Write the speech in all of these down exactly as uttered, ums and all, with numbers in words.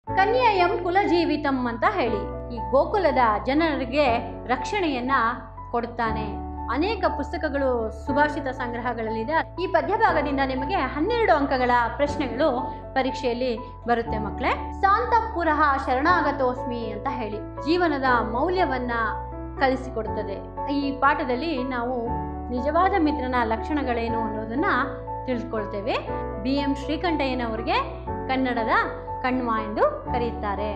ಕನ್ಯಾಯಂ ಕುಲಜೀವಿತಂ ಅಂತ ಹೇಳಿ ಈ ಗೋಕುಲದ ಜನರಿಗೆ ರಕ್ಷಣೆಯನ್ನ ಕೊಡುತ್ತಾನೆ. ಅನೇಕ ಪುಸ್ತಕಗಳು ಸುಭಾಷಿತ ಸಂಗ್ರಹಗಳಲ್ಲಿದೆ. ಈ ಪದ್ಯಭಾಗದಿಂದ ನಿಮಗೆ ಹನ್ನೆರಡು ಅಂಕಗಳ ಪ್ರಶ್ನೆಗಳು ಪರೀಕ್ಷೆಯಲ್ಲಿ ಬರುತ್ತೆ ಮಕ್ಕಳೇ. ಶಾಂತಪುರ ಶರಣಾಗತೋಸ್ಮಿ ಅಂತ ಹೇಳಿ ಜೀವನದ ಮೌಲ್ಯವನ್ನ ಕಲಿಸಿಕೊಡುತ್ತದೆ. ಈ ಪಾಠದಲ್ಲಿ ನಾವು ನಿಜವಾದ ಮಿತ್ರನ ಲಕ್ಷಣಗಳೇನು ಅನ್ನೋದನ್ನ ತಿಳಿದುಕೊಳ್ತೇವೆ. ಬಿ ಎಂ ಶ್ರೀಕಂಠಯ್ಯನವರಿಗೆ ಕನ್ನಡದ ಕಣ್ವ ಎಂದು ಕರೆಯುತ್ತಾರೆ.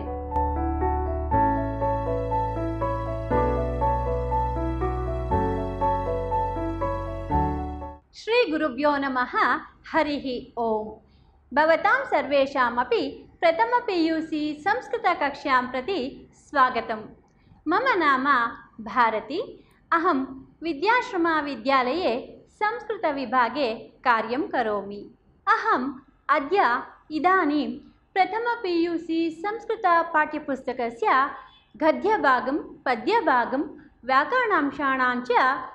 ಶ್ರೀ ಗುರುಭ್ಯೋ ನಮಃ. ಹರಿ ಓಂ. ಭವತಾಂ ಸರ್ವೇಷಾಮಪಿ ಪ್ರಥಮ ಪಿ ಯು ಸಿ ಸಂಸ್ಕೃತ ಕಕ್ಷ್ಯಾಂ ಪ್ರತಿ ಸ್ವಾಗತಂ. ಮಮ ನಾಮ ಭಾರತಿ. ಅಹಂ ವಿದ್ಯಾಶ್ರಮ ವಿದ್ಯಾಲಯೇ ಸಂಸ್ಕೃತ ವಿಭಾಗೆ ಕಾರ್ಯಂ ಕರೋಮಿ. ಅಹಂ ಅದ್ಯ ಇದಾनीं ಪ್ರಥಮ ಪಿ ಯು ಸಿ ಸಂಸ್ಕೃತ ಪಾಠ್ಯಪುಸ್ತಕಸ್ಯ ಗದ್ಯಭಾಗಂ ಪದ್ಯಭಾಗಂ ವ್ಯಾಕರಣಾಂಶಾಣಾಂಚ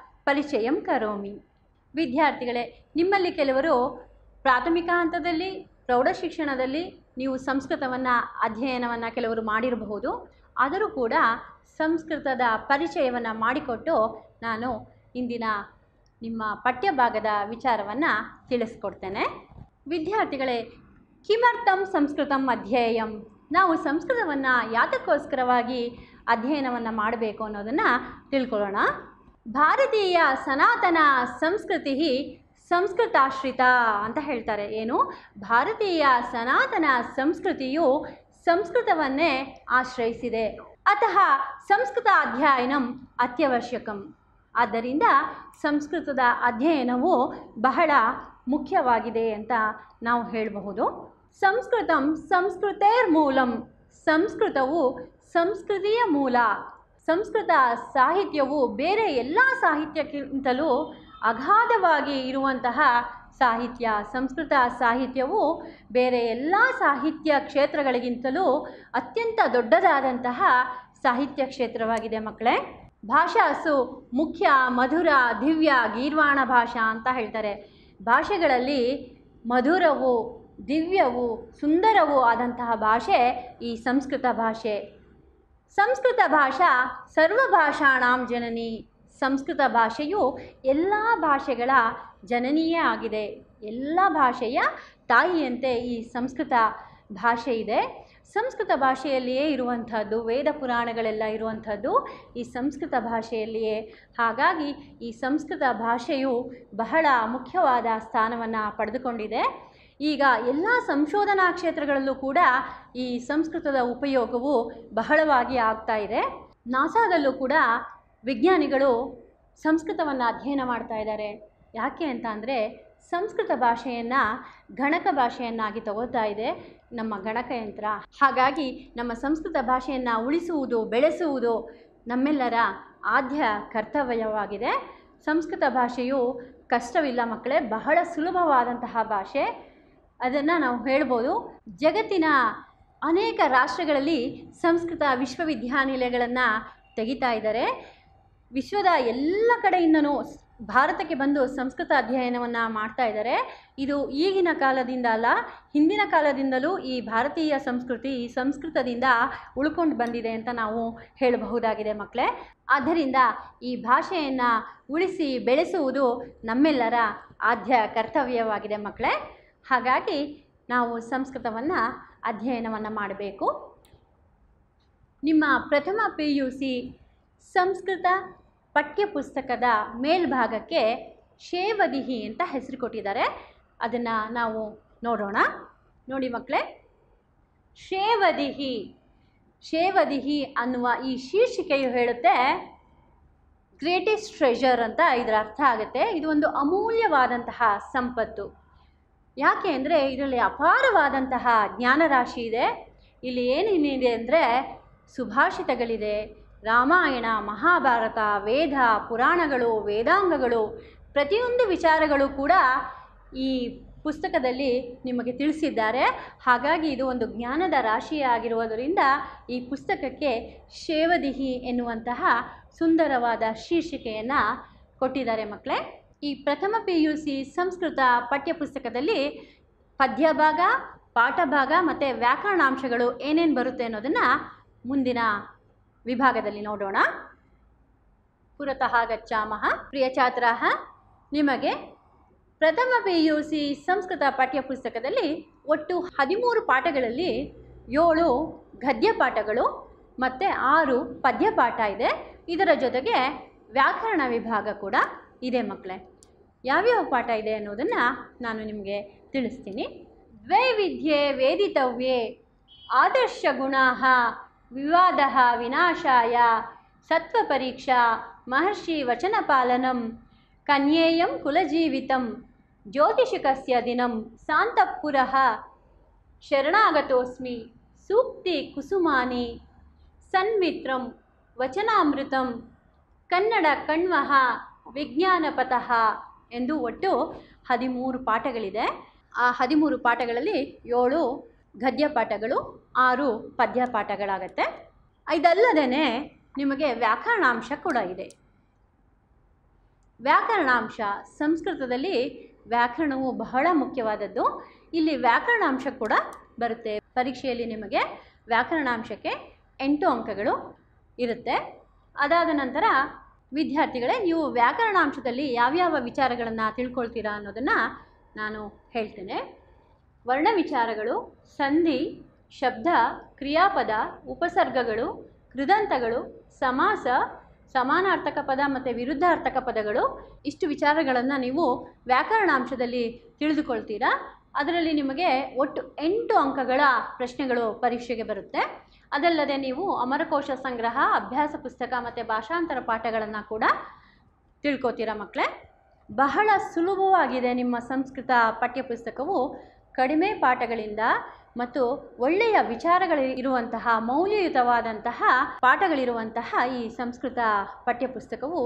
ಪರಿಚಯಂ ಕರೋಮಿ. ವಿದ್ಯಾರ್ಥಿಗಳೇ, ನಿಮ್ಮಲ್ಲಿ ಕೆಲವರು ಪ್ರಾಥಮಿಕ ಹಂತದಲ್ಲಿ ಪ್ರೌಢ ಶಿಕ್ಷಣದಲ್ಲಿ ನೀವು ಸಂಸ್ಕೃತವನ್ನು ಅಧ್ಯಯನವನ್ನು ಕೆಲವರು ಮಾಡಿರಬಹುದು. ಆದರೂ ಕೂಡ ಸಂಸ್ಕೃತದ ಪರಿಚಯವನ್ನು ಮಾಡಿಕೊಟ್ಟು ನಾನು ಇಂದಿನ ನಿಮ್ಮ ಪಠ್ಯಭಾಗದ ವಿಚಾರವನ್ನು ತಿಳಿಸ್ಕೊಡ್ತೇನೆ. ವಿದ್ಯಾರ್ಥಿಗಳೇ, ಕಿಮರ್ಥಂ ಸಂಸ್ಕೃತಂ ಅಧ್ಯೇಯಂ, ನಾವು ಸಂಸ್ಕೃತವನ್ನು ಯಾತಕ್ಕೋಸ್ಕರವಾಗಿ ಅಧ್ಯಯನವನ್ನು ಮಾಡಬೇಕು ಅನ್ನೋದನ್ನು ತಿಳ್ಕೊಳ್ಳೋಣ. ಭಾರತೀಯ ಸನಾತನ ಸಂಸ್ಕೃತಿ ಸಂಸ್ಕೃತಾಶ್ರಿತ ಅಂತ ಹೇಳ್ತಾರೆ. ಏನು? ಭಾರತೀಯ ಸನಾತನ ಸಂಸ್ಕೃತಿಯು ಸಂಸ್ಕೃತವನ್ನೇ ಆಶ್ರಯಿಸಿದೆ. ಅತಃ ಸಂಸ್ಕೃತ ಅಧ್ಯಯನಂ ಅತ್ಯವಶ್ಯಕಂ. ಆದ್ದರಿಂದ ಸಂಸ್ಕೃತದ ಅಧ್ಯಯನವು ಬಹಳ ಮುಖ್ಯವಾಗಿದೆ ಅಂತ ನಾವು ಹೇಳಬಹುದು. ಸಂಸ್ಕೃತಂ ಸಂಸ್ಕೃತೇರ್ ಮೂಲಂ, ಸಂಸ್ಕೃತವು ಸಂಸ್ಕೃತಿಯ ಮೂಲ. ಸಂಸ್ಕೃತ ಸಾಹಿತ್ಯವು ಬೇರೆ ಎಲ್ಲ ಸಾಹಿತ್ಯಕ್ಕಿಂತಲೂ ಅಗಾಧವಾಗಿ ಇರುವಂತಹ ಸಾಹಿತ್ಯ. ಸಂಸ್ಕೃತ ಸಾಹಿತ್ಯವು ಬೇರೆ ಎಲ್ಲ ಸಾಹಿತ್ಯ ಕ್ಷೇತ್ರಗಳಿಗಿಂತಲೂ ಅತ್ಯಂತ ದೊಡ್ಡದಾದಂತಹ ಸಾಹಿತ್ಯ ಕ್ಷೇತ್ರವಾಗಿದೆ ಮಕ್ಕಳೇ. ಭಾಷಾಸು ಮುಖ್ಯ ಮಧುರ ದಿವ್ಯ ಗೀರ್ವಾಣ ಭಾಷಾ ಅಂತ ಹೇಳ್ತಾರೆ. ಭಾಷೆಗಳಲ್ಲಿ ಮಧುರವು ದಿವ್ಯವು ಸುಂದರವೂ ಆದಂತಹ ಭಾಷೆ ಈ ಸಂಸ್ಕೃತ ಭಾಷೆ. ಸಂಸ್ಕೃತ ಭಾಷಾ ಸರ್ವಭಾಷಾಣಾಂ ಜನನಿ. ಸಂಸ್ಕೃತ ಭಾಷೆಯು ಎಲ್ಲ ಭಾಷೆಗಳ ಜನನಿಯೇ ಆಗಿದೆ. ಎಲ್ಲ ಭಾಷೆಯ ತಾಯಿಯಂತೆ ಈ ಸಂಸ್ಕೃತ ಭಾಷೆ ಇದೆ. ಸಂಸ್ಕೃತ ಭಾಷೆಯಲ್ಲಿಯೇ ಇರುವಂಥದ್ದು, ವೇದ ಪುರಾಣಗಳೆಲ್ಲ ಇರುವಂಥದ್ದು ಈ ಸಂಸ್ಕೃತ ಭಾಷೆಯಲ್ಲಿಯೇ. ಹಾಗಾಗಿ ಈ ಸಂಸ್ಕೃತ ಭಾಷೆಯು ಬಹಳ ಮುಖ್ಯವಾದ ಸ್ಥಾನವನ್ನು ಪಡೆದುಕೊಂಡಿದೆ. ಈಗ ಎಲ್ಲ ಸಂಶೋಧನಾ ಕ್ಷೇತ್ರಗಳಲ್ಲೂ ಕೂಡ ಈ ಸಂಸ್ಕೃತದ ಉಪಯೋಗವು ಬಹಳವಾಗಿ ಆಗ್ತಾ ಇದೆ. ನಾಸಾದಲ್ಲೂ ಕೂಡ ವಿಜ್ಞಾನಿಗಳು ಸಂಸ್ಕೃತವನ್ನು ಅಧ್ಯಯನ ಮಾಡ್ತಾ ಇದ್ದಾರೆ. ಯಾಕೆ ಅಂತ ಅಂದರೆ ಸಂಸ್ಕೃತ ಭಾಷೆಯನ್ನು ಗಣಕ ಭಾಷೆಯನ್ನಾಗಿ ತಗೋತಾ ಇದೆ ನಮ್ಮ ಗಣಕಯಂತ್ರ. ಹಾಗಾಗಿ ನಮ್ಮ ಸಂಸ್ಕೃತ ಭಾಷೆಯನ್ನು ಉಳಿಸುವುದು ಬೆಳೆಸುವುದು ನಮ್ಮೆಲ್ಲರ ಆದ್ಯ ಕರ್ತವ್ಯವಾಗಿದೆ. ಸಂಸ್ಕೃತ ಭಾಷೆಯು ಕಷ್ಟವಿಲ್ಲ ಮಕ್ಕಳೇ, ಬಹಳ ಸುಲಭವಾದಂತಹ ಭಾಷೆ. ಅದನ್ನು ನಾವು ಹೇಳ್ಬೋದು. ಜಗತ್ತಿನ ಅನೇಕ ರಾಷ್ಟ್ರಗಳಲ್ಲಿ ಸಂಸ್ಕೃತ ವಿಶ್ವವಿದ್ಯಾನಿಲಯಗಳನ್ನು ತೆಗಿತಾ ಇದ್ದಾರೆ. ವಿಶ್ವದ ಎಲ್ಲ ಕಡೆಯಿಂದನೂ ಭಾರತಕ್ಕೆ ಬಂದು ಸಂಸ್ಕೃತ ಅಧ್ಯಯನವನ್ನು ಮಾಡ್ತಾ ಇದ್ದಾರೆ. ಇದು ಈಗಿನ ಕಾಲದಿಂದ ಅಲ್ಲ, ಹಿಂದಿನ ಕಾಲದಿಂದಲೂ ಈ ಭಾರತೀಯ ಸಂಸ್ಕೃತಿ ಈ ಸಂಸ್ಕೃತದಿಂದ ಉಳ್ಕೊಂಡು ಬಂದಿದೆ ಅಂತ ನಾವು ಹೇಳಬಹುದಾಗಿದೆ ಮಕ್ಕಳೇ. ಆದ್ದರಿಂದ ಈ ಭಾಷೆಯನ್ನು ಉಳಿಸಿ ಬೆಳೆಸುವುದು ನಮ್ಮೆಲ್ಲರ ಆದ್ಯ ಕರ್ತವ್ಯವಾಗಿದೆ ಮಕ್ಕಳೇ. ಹಾಗಾಗಿ ನಾವು ಸಂಸ್ಕೃತವನ್ನು ಅಧ್ಯಯನವನ್ನು ಮಾಡಬೇಕು. ನಿಮ್ಮ ಪ್ರಥಮ ಪಿ ಯು ಸಿ ಸಂಸ್ಕೃತ ಪಠ್ಯಪುಸ್ತಕದ ಮೇಲ್ಭಾಗಕ್ಕೆ ಶೇವದಿಹಿ ಅಂತ ಹೆಸರು ಕೊಟ್ಟಿದ್ದಾರೆ. ಅದನ್ನು ನಾವು ನೋಡೋಣ. ನೋಡಿ ಮಕ್ಕಳೇ, ಶೇವದಿಹಿ ಶೇವದಿಹಿ ಅನ್ನುವ ಈ ಶೀರ್ಷಿಕೆಯು ಹೇಳುತ್ತೆ ಗ್ರೇಟೆಸ್ಟ್ ಟ್ರೆಷರ್ ಅಂತ ಇದರ ಅರ್ಥ ಆಗುತ್ತೆ. ಇದು ಒಂದು ಅಮೂಲ್ಯವಾದಂತಹ ಸಂಪತ್ತು. ಯಾಕೆ ಅಂದರೆ ಇದರಲ್ಲಿ ಅಪಾರವಾದಂತಹ ಜ್ಞಾನರಾಶಿ ಇದೆ. ಇಲ್ಲಿ ಏನೇನಿದೆ ಅಂದರೆ ಸುಭಾಷಿತಗಳಿದೆ, ರಾಮಾಯಣ, ಮಹಾಭಾರತ, ವೇದ, ಪುರಾಣಗಳು, ವೇದಾಂಗಗಳು, ಪ್ರತಿಯೊಂದು ವಿಚಾರಗಳು ಕೂಡ ಈ ಪುಸ್ತಕದಲ್ಲಿ ನಿಮಗೆ ತಿಳಿಸಿದ್ದಾರೆ. ಹಾಗಾಗಿ ಇದು ಒಂದು ಜ್ಞಾನದ ರಾಶಿಯಾಗಿರುವುದರಿಂದ ಈ ಪುಸ್ತಕಕ್ಕೆ ಶೇವದಿಹಿ ಎನ್ನುವಂತಹ ಸುಂದರವಾದ ಶೀರ್ಷಿಕೆಯನ್ನು ಕೊಟ್ಟಿದ್ದಾರೆ ಮಕ್ಕಳೇ. ಈ ಪ್ರಥಮ ಪಿ ಯು ಸಿ ಸಂಸ್ಕೃತ ಪಠ್ಯಪುಸ್ತಕದಲ್ಲಿ ಪದ್ಯಭಾಗ ಪಾಠ ಭಾಗ ಮತ್ತು ವ್ಯಾಕರಣಾಂಶಗಳು ಏನೇನು ಬರುತ್ತೆ ಅನ್ನೋದನ್ನು ಮುಂದಿನ ವಿಭಾಗದಲ್ಲಿ ನೋಡೋಣ. ಪುರತಃ ಗಚ್ಚಾಮಃ. ಪ್ರಿಯ ಛಾತ್ರಾಃ, ನಿಮಗೆ ಪ್ರಥಮ ಪಿ ಯು ಸಿ ಸಂಸ್ಕೃತ ಪಠ್ಯಪುಸ್ತಕದಲ್ಲಿ ಒಟ್ಟು ಹದಿಮೂರು ಪಾಠಗಳಲ್ಲಿ ಏಳು ಗದ್ಯ ಪಾಠಗಳು ಮತ್ತು ಆರು ಪದ್ಯ ಪಾಠ ಇದೆ. ಇದರ ಜೊತೆಗೆ ವ್ಯಾಕರಣ ವಿಭಾಗ ಕೂಡ ಇದೆ ಮಕ್ಕಳೇ. ಯಾವ್ಯಾವ ಪಾಠ ಇದೆ ಅನ್ನೋದನ್ನು ನಾನು ನಿಮಗೆ ತಿಳಿಸ್ತೀನಿ. ದ್ವೇ ವಿದ್ಯೆ ವೇದಿತವ್ಯೆ ಆದರ್ಶ ಗುಣಾಃ ವಿವಾದಃ ವಿನಾಶಾಯ ಸತ್ವಪರೀಕ್ಷಾ ಮಹರ್ಷಿ ವಚನಪಾಲನಂ ಕನ್ಯೇಯಂ ಕುಲಜೀವಿತಂ ಜ್ಯೋತಿಷಿಕಸ್ಯ ದಿನಂ ಸಾಂತಃಪುರಃ ಶರಣಾಗತೋಸ್ಮಿ ಸೂಕ್ತಿ ಕುಸುಮಾನಿ ಸನ್ಮಿತ್ರಂ ವಚನಾಮೃತಂ ಕನ್ನಡ ಕಣ್ವಃ ವಿಜ್ಞಾನಪತಃ ಎಂದು ಒಟ್ಟು ಹದಿಮೂರು ಪಾಠಗಳಿದೆ. ಆ ಹದಿಮೂರು ಪಾಠಗಳಲ್ಲಿ ಏಳು ಗದ್ಯ ಪಾಠಗಳು, ಆರು ಪದ್ಯ ಪಾಠಗಳಾಗತ್ತೆ. ಇದಲ್ಲದೇ ನಿಮಗೆ ವ್ಯಾಕರಣಾಂಶ ಕೂಡ ಇದೆ. ವ್ಯಾಕರಣಾಂಶ ಸಂಸ್ಕೃತದಲ್ಲಿ ವ್ಯಾಕರಣವು ಬಹಳ ಮುಖ್ಯವಾದದ್ದು. ಇಲ್ಲಿ ವ್ಯಾಕರಣಾಂಶ ಕೂಡ ಬರುತ್ತೆ. ಪರೀಕ್ಷೆಯಲ್ಲಿ ನಿಮಗೆ ವ್ಯಾಕರಣಾಂಶಕ್ಕೆ ಎಂಟು ಅಂಕಗಳು ಇರುತ್ತೆ. ಅದಾದ ನಂತರ ವಿದ್ಯಾರ್ಥಿಗಳೇ, ನೀವು ವ್ಯಾಕರಣಾಂಶದಲ್ಲಿ ಯಾವ್ಯಾವ ವಿಚಾರಗಳನ್ನು ತಿಳ್ಕೊಳ್ತೀರಾ ಅನ್ನೋದನ್ನು ನಾನು ಹೇಳ್ತೇನೆ. ವರ್ಣ ವಿಚಾರಗಳು, ಸಂಧಿ, ಶಬ್ದ, ಕ್ರಿಯಾಪದ, ಉಪಸರ್ಗಗಳು, ಕೃದಂತಗಳು, ಸಮಾಸ, ಸಮಾನಾರ್ಥಕ ಪದ ಮತ್ತು ವಿರುದ್ಧಾರ್ಥಕ ಪದಗಳು, ಇಷ್ಟು ವಿಚಾರಗಳನ್ನು ನೀವು ವ್ಯಾಕರಣಾಂಶದಲ್ಲಿ ತಿಳಿದುಕೊಳ್ತೀರಾ. ಅದರಲ್ಲಿ ನಿಮಗೆ ಒಟ್ಟು ಎಂಟು ಅಂಕಗಳ ಪ್ರಶ್ನೆಗಳು ಪರೀಕ್ಷೆಗೆ ಬರುತ್ತೆ. ಅದಲ್ಲದೆ ನೀವು ಅಮರಕೋಶ ಸಂಗ್ರಹ, ಅಭ್ಯಾಸ ಪುಸ್ತಕ ಮತ್ತು ಭಾಷಾಂತರ ಪಾಠಗಳನ್ನು ಕೂಡ ತಿಳ್ಕೊತೀರಾ ಮಕ್ಕಳೇ. ಬಹಳ ಸುಲಭವಾಗಿದೆ ನಿಮ್ಮ ಸಂಸ್ಕೃತ ಪಠ್ಯಪುಸ್ತಕವು. ಕಡಿಮೆ ಪಾಠಗಳಿಂದ ಮತ್ತು ಒಳ್ಳೆಯ ವಿಚಾರಗಳಿರುವಂತಹ ಮೌಲ್ಯಯುತವಾದಂತಹ ಪಾಠಗಳಿರುವಂತಹ ಈ ಸಂಸ್ಕೃತ ಪಠ್ಯಪುಸ್ತಕವು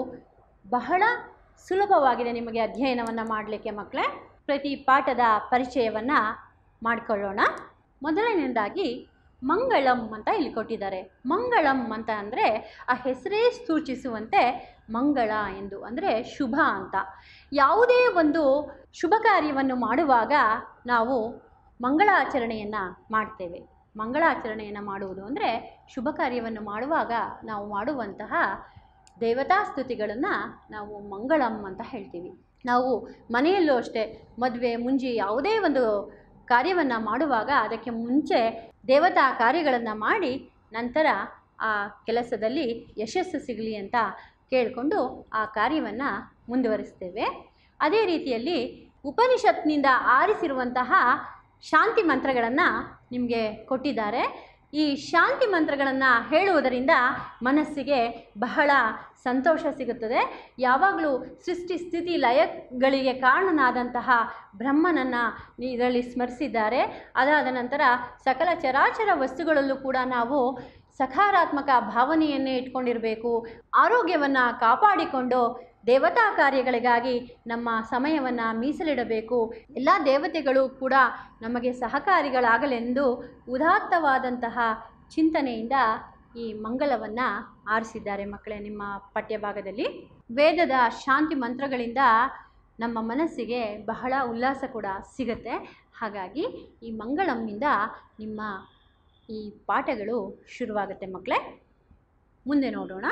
ಬಹಳ ಸುಲಭವಾಗಿದೆ ನಿಮಗೆ ಅಧ್ಯಯನವನ್ನು ಮಾಡಲಿಕ್ಕೆ ಮಕ್ಕಳೇ. ಪ್ರತಿ ಪಾಠದ ಪರಿಚಯವನ್ನು ಮಾಡಿಕೊಳ್ಳೋಣ. ಮೊದಲನೆಯದಾಗಿ ಮಂಗಳಂ ಅಂತ ಇಲ್ಲಿ ಕೊಟ್ಟಿದ್ದಾರೆ. ಮಂಗಳಂ ಅಂತ ಅಂದರೆ ಆ ಹೆಸರೇ ಸೂಚಿಸುವಂತೆ ಮಂಗಳ ಎಂದು, ಅಂದರೆ ಶುಭ ಅಂತ. ಯಾವುದೇ ಒಂದು ಶುಭ ಕಾರ್ಯವನ್ನು ಮಾಡುವಾಗ ನಾವು ಮಂಗಳಾಚರಣೆಯನ್ನು ಮಾಡ್ತೇವೆ. ಮಂಗಳಾಚರಣೆಯನ್ನು ಮಾಡುವುದು ಅಂದರೆ ಶುಭ ಕಾರ್ಯವನ್ನು ಮಾಡುವಾಗ ನಾವು ಮಾಡುವಂತಹ ದೇವತಾ ಸ್ತುತಿಗಳನ್ನು ನಾವು ಮಂಗಳಂ ಅಂತ ಹೇಳ್ತೀವಿ. ನಾವು ಮನೆಯಲ್ಲೂ ಅಷ್ಟೇ ಮದುವೆ ಮುಂಜಿ ಯಾವುದೇ ಒಂದು ಕಾರ್ಯವನ್ನು ಮಾಡುವಾಗ ಅದಕ್ಕೆ ಮುಂಚೆ ದೇವತಾ ಕಾರ್ಯಗಳನ್ನು ಮಾಡಿ ನಂತರ ಆ ಕೆಲಸದಲ್ಲಿ ಯಶಸ್ಸು ಸಿಗಲಿ ಅಂತ ಕೇಳಿಕೊಂಡು ಆ ಕಾರ್ಯವನ್ನು ಮುಂದುವರಿಸ್ತೇವೆ. ಅದೇ ರೀತಿಯಲ್ಲಿ ಉಪನಿಷತ್ನಿಂದ ಆರಿಸಿರುವಂತಹ ಶಾಂತಿ ಮಂತ್ರಗಳನ್ನು ನಿಮಗೆ ಕೊಟ್ಟಿದ್ದಾರೆ. ಈ ಶಾಂತಿ ಮಂತ್ರಗಳನ್ನು ಹೇಳುವುದರಿಂದ ಮನಸ್ಸಿಗೆ ಬಹಳ ಸಂತೋಷ ಸಿಗುತ್ತದೆ. ಯಾವಾಗಲೂ ಸೃಷ್ಟಿ ಸ್ಥಿತಿ ಲಯಗಳಿಗೆ ಕಾರಣನಾದಂತಹ ಬ್ರಹ್ಮನನ್ನು ಇದರಲ್ಲಿ ಸ್ಮರಿಸಿದ್ದಾರೆ. ಅದಾದ ನಂತರ ಸಕಲ ಚರಾಚರ ವಸ್ತುಗಳಲ್ಲೂ ಕೂಡ ನಾವು ಸಕಾರಾತ್ಮಕ ಭಾವನೆಯನ್ನೇ ಇಟ್ಕೊಂಡಿರಬೇಕು. ಆರೋಗ್ಯವನ್ನು ಕಾಪಾಡಿಕೊಂಡು ದೇವತಾ ಕಾರ್ಯಗಳಿಗಾಗಿ ನಮ್ಮ ಸಮಯವನ್ನು ಮೀಸಲಿಡಬೇಕು. ಎಲ್ಲ ದೇವತೆಗಳು ಕೂಡ ನಮಗೆ ಸಹಕಾರಿಗಳಾಗಲೆಂದು ಉದಾತ್ತವಾದಂತಹ ಚಿಂತನೆಯಿಂದ ಈ ಮಂಗಲವನ್ನು ಆರಿಸಿದ್ದಾರೆ ಮಕ್ಕಳೇ ನಿಮ್ಮ ಪಠ್ಯಭಾಗದಲ್ಲಿ. ವೇದದ ಶಾಂತಿ ಮಂತ್ರಗಳಿಂದ ನಮ್ಮ ಮನಸ್ಸಿಗೆ ಬಹಳ ಉಲ್ಲಾಸ ಕೂಡ ಸಿಗುತ್ತೆ. ಹಾಗಾಗಿ ಈ ಮಂಗಳಂನಿಂದ ನಿಮ್ಮ ಈ ಪಾಠಗಳು ಶುರುವಾಗುತ್ತೆ ಮಕ್ಕಳೇ. ಮುಂದೆ ನೋಡೋಣ.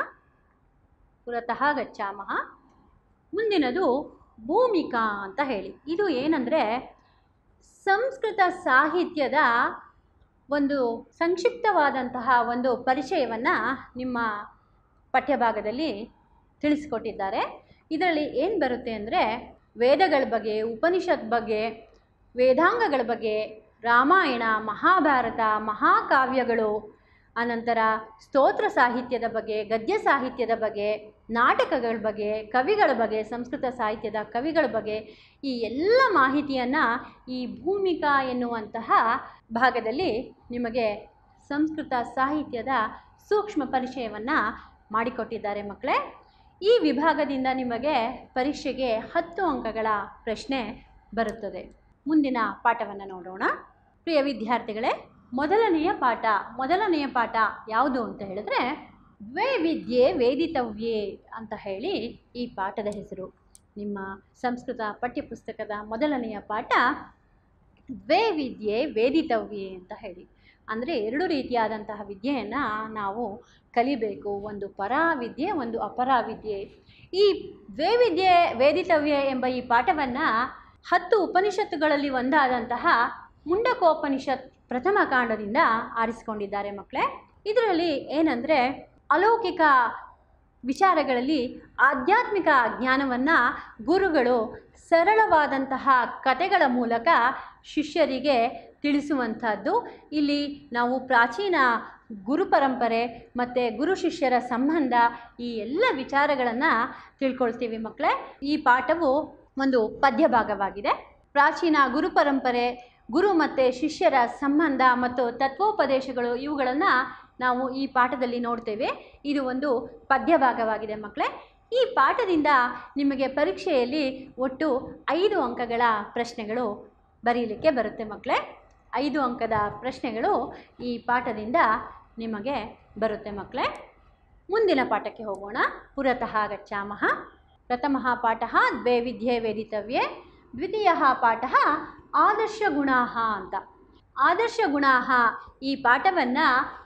ಪುರತಃ ಗಚ್ಚಾಮಃ. ಮುಂದಿನದು ಭೂಮಿಕಾ ಅಂತ ಹೇಳಿ. ಇದು ಏನಂದರೆ ಸಂಸ್ಕೃತ ಸಾಹಿತ್ಯದ ಒಂದು ಸಂಕ್ಷಿಪ್ತವಾದಂತಹ ಒಂದು ಪರಿಚಯವನ್ನು ನಿಮ್ಮ ಪಠ್ಯಭಾಗದಲ್ಲಿ ತಿಳಿಸಿಕೊಟ್ಟಿದ್ದಾರೆ. ಇದರಲ್ಲಿ ಏನು ಬರುತ್ತೆ ಅಂದರೆ ವೇದಗಳ ಬಗ್ಗೆ, ಉಪನಿಷತ್ ಬಗ್ಗೆ, ವೇದಾಂಗಗಳ ಬಗ್ಗೆ, ರಾಮಾಯಣ, ಮಹಾಭಾರತ, ಮಹಾಕಾವ್ಯಗಳು, ಅನಂತರ ಸ್ತೋತ್ರ ಸಾಹಿತ್ಯದ ಬಗ್ಗೆ, ಗದ್ಯ ಸಾಹಿತ್ಯದ ಬಗ್ಗೆ, ನಾಟಕಗಳ ಬಗ್ಗೆ, ಕವಿಗಳ ಬಗ್ಗೆ, ಸಂಸ್ಕೃತ ಸಾಹಿತ್ಯದ ಕವಿಗಳ ಬಗ್ಗೆ ಈ ಎಲ್ಲ ಮಾಹಿತಿಯನ್ನು ಈ ಭೂಮಿಕಾ ಎನ್ನುವಂತಹ ಭಾಗದಲ್ಲಿ ನಿಮಗೆ ಸಂಸ್ಕೃತ ಸಾಹಿತ್ಯದ ಸೂಕ್ಷ್ಮ ಪರಿಚಯವನ್ನು ಮಾಡಿಕೊಟ್ಟಿದ್ದಾರೆ ಮಕ್ಕಳೇ. ಈ ವಿಭಾಗದಿಂದ ನಿಮಗೆ ಪರೀಕ್ಷೆಗೆ ಹತ್ತು ಅಂಕಗಳ ಪ್ರಶ್ನೆ ಬರುತ್ತದೆ. ಮುಂದಿನ ಪಾಠವನ್ನು ನೋಡೋಣ. ಪ್ರಿಯ ವಿದ್ಯಾರ್ಥಿಗಳೇ, ಮೊದಲನೆಯ ಪಾಠ ಮೊದಲನೆಯ ಪಾಠ ಯಾವುದು ಅಂತ ಹೇಳಿದ್ರೆ ದ್ವೇ ವಿದ್ಯೆ ವೇದಿತವ್ಯೆ ಅಂತ ಹೇಳಿ ಈ ಪಾಠದ ಹೆಸರು. ನಿಮ್ಮ ಸಂಸ್ಕೃತ ಪಠ್ಯಪುಸ್ತಕದ ಮೊದಲನೆಯ ಪಾಠ ದ್ವೇ ವಿದ್ಯೆ ವೇದಿತವ್ಯೆ ಅಂತ ಹೇಳಿ. ಅಂದರೆ ಎರಡು ರೀತಿಯಾದಂತಹ ವಿದ್ಯೆಯನ್ನು ನಾವು ಕಲಿಬೇಕು, ಒಂದು ಪರಾವಿದ್ಯೆ, ಒಂದು ಅಪರಾವಿದ್ಯೆ. ಈ ದ್ವೇ ವಿದ್ಯೆ ವೇದಿತವ್ಯೆ ಎಂಬ ಈ ಪಾಠವನ್ನು ಹತ್ತು ಉಪನಿಷತ್ತುಗಳಲ್ಲಿ ಒಂದಾದಂತಹ ಮುಂಡಕೋಪನಿಷತ್ ಪ್ರಥಮ ಕಾಂಡದಿಂದ ಆರಿಸಿಕೊಂಡಿದ್ದಾರೆ ಮಕ್ಕಳೇ. ಇದರಲ್ಲಿ ಏನಂದರೆ ಅಲೌಕಿಕ ವಿಚಾರಗಳಲ್ಲಿ ಆಧ್ಯಾತ್ಮಿಕ ಜ್ಞಾನವನ್ನು ಗುರುಗಳು ಸರಳವಾದಂತಹ ಕಥೆಗಳ ಮೂಲಕ ಶಿಷ್ಯರಿಗೆ ತಿಳಿಸುವಂಥದ್ದು. ಇಲ್ಲಿ ನಾವು ಪ್ರಾಚೀನ ಗುರು ಪರಂಪರೆ ಮತ್ತು ಗುರು ಶಿಷ್ಯರ ಸಂಬಂಧ ಈ ಎಲ್ಲ ವಿಚಾರಗಳನ್ನು ತಿಳ್ಕೊಳ್ತೀವಿ ಮಕ್ಕಳೇ. ಈ ಪಾಠವು ಒಂದು ಪದ್ಯ ಭಾಗವಾಗಿದೆ. ಪ್ರಾಚೀನ ಗುರು ಪರಂಪರೆ, ಗುರು ಮತ್ತು ಶಿಷ್ಯರ ಸಂಬಂಧ ಮತ್ತು ತತ್ವೋಪದೇಶಗಳು ಇವುಗಳನ್ನು ನಾವು ಈ ಪಾಠದಲ್ಲಿ ನೋಡ್ತೇವೆ. ಇದು ಒಂದು ಪದ್ಯ ಭಾಗವಾಗಿದೆ ಮಕ್ಕಳೇ. ಈ ಪಾಠದಿಂದ ನಿಮಗೆ ಪರೀಕ್ಷೆಯಲ್ಲಿ ಒಟ್ಟು ಐದು ಅಂಕಗಳ ಪ್ರಶ್ನೆಗಳು ಬರೀಲಿಕ್ಕೆ ಬರುತ್ತೆ ಮಕ್ಕಳೇ. ಐದು ಅಂಕದ ಪ್ರಶ್ನೆಗಳು ಈ ಪಾಠದಿಂದ ನಿಮಗೆ ಬರುತ್ತೆ ಮಕ್ಕಳೇ. ಮುಂದಿನ ಪಾಠಕ್ಕೆ ಹೋಗೋಣ. ಪುರತಃ ಗಚ್ಚಾಮಃ. ಪ್ರಥಮಃ ಪಾಠ ದ್ವೇ ವಿದ್ಯೆ ವೇದಿತವ್ಯೆ. ದ್ವಿತೀಯ ಪಾಠ ಆದರ್ಶಗುಣಾಃ ಅಂತ. ಆದರ್ಶಗುಣಾಃ ಈ ಪಾಠವನ್ನು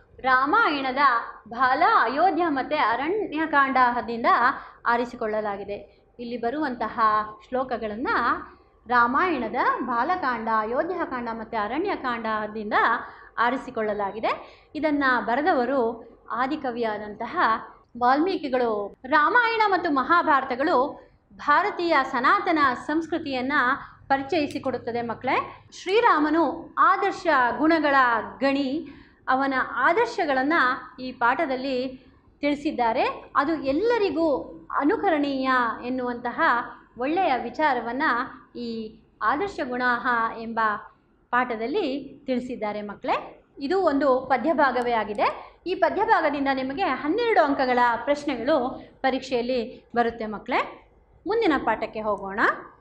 ರಾಮಾಯಣದ ಬಾಲ, ಅಯೋಧ್ಯ ಮತ್ತು ಅರಣ್ಯಕಾಂಡದಿಂದ ಆರಿಸಿಕೊಳ್ಳಲಾಗಿದೆ. ಇಲ್ಲಿ ಬರುವಂತಹ ಶ್ಲೋಕಗಳನ್ನು ರಾಮಾಯಣದ ಬಾಲಕಾಂಡ, ಅಯೋಧ್ಯಕಾಂಡ ಮತ್ತು ಅರಣ್ಯಕಾಂಡದಿಂದ ಆರಿಸಿಕೊಳ್ಳಲಾಗಿದೆ. ಇದನ್ನು ಬರೆದವರು ಆದಿಕವಿಯಾದಂತಹ ವಾಲ್ಮೀಕಿಗಳು. ರಾಮಾಯಣ ಮತ್ತು ಮಹಾಭಾರತಗಳು ಭಾರತೀಯ ಸನಾತನ ಸಂಸ್ಕೃತಿಯನ್ನು ಪರಿಚಯಿಸಿಕೊಡುತ್ತದೆ ಮಕ್ಕಳೇ. ಶ್ರೀರಾಮನು ಆದರ್ಶ ಗುಣಗಳ ಗಣಿ. ಅವನ ಆದರ್ಶಗಳನ್ನು ಈ ಪಾಠದಲ್ಲಿ ತಿಳಿಸಿದ್ದಾರೆ. ಅದು ಎಲ್ಲರಿಗೂ ಅನುಕರಣೀಯ ಎನ್ನುವಂತಹ ಒಳ್ಳೆಯ ವಿಚಾರವನ್ನು ಈ ಆದರ್ಶ ಗುಣಾಃ ಎಂಬ ಪಾಠದಲ್ಲಿ ತಿಳಿಸಿದ್ದಾರೆ ಮಕ್ಕಳೇ. ಇದು ಒಂದು ಪದ್ಯಭಾಗವೇ ಆಗಿದೆ. ಈ ಪದ್ಯಭಾಗದಿಂದ ನಿಮಗೆ ಹನ್ನೆರಡು ಅಂಕಗಳ ಪ್ರಶ್ನೆಗಳು ಪರೀಕ್ಷೆಯಲ್ಲಿ ಬರುತ್ತೆ ಮಕ್ಕಳೇ. ಮುಂದಿನ ಪಾಠಕ್ಕೆ ಹೋಗೋಣ.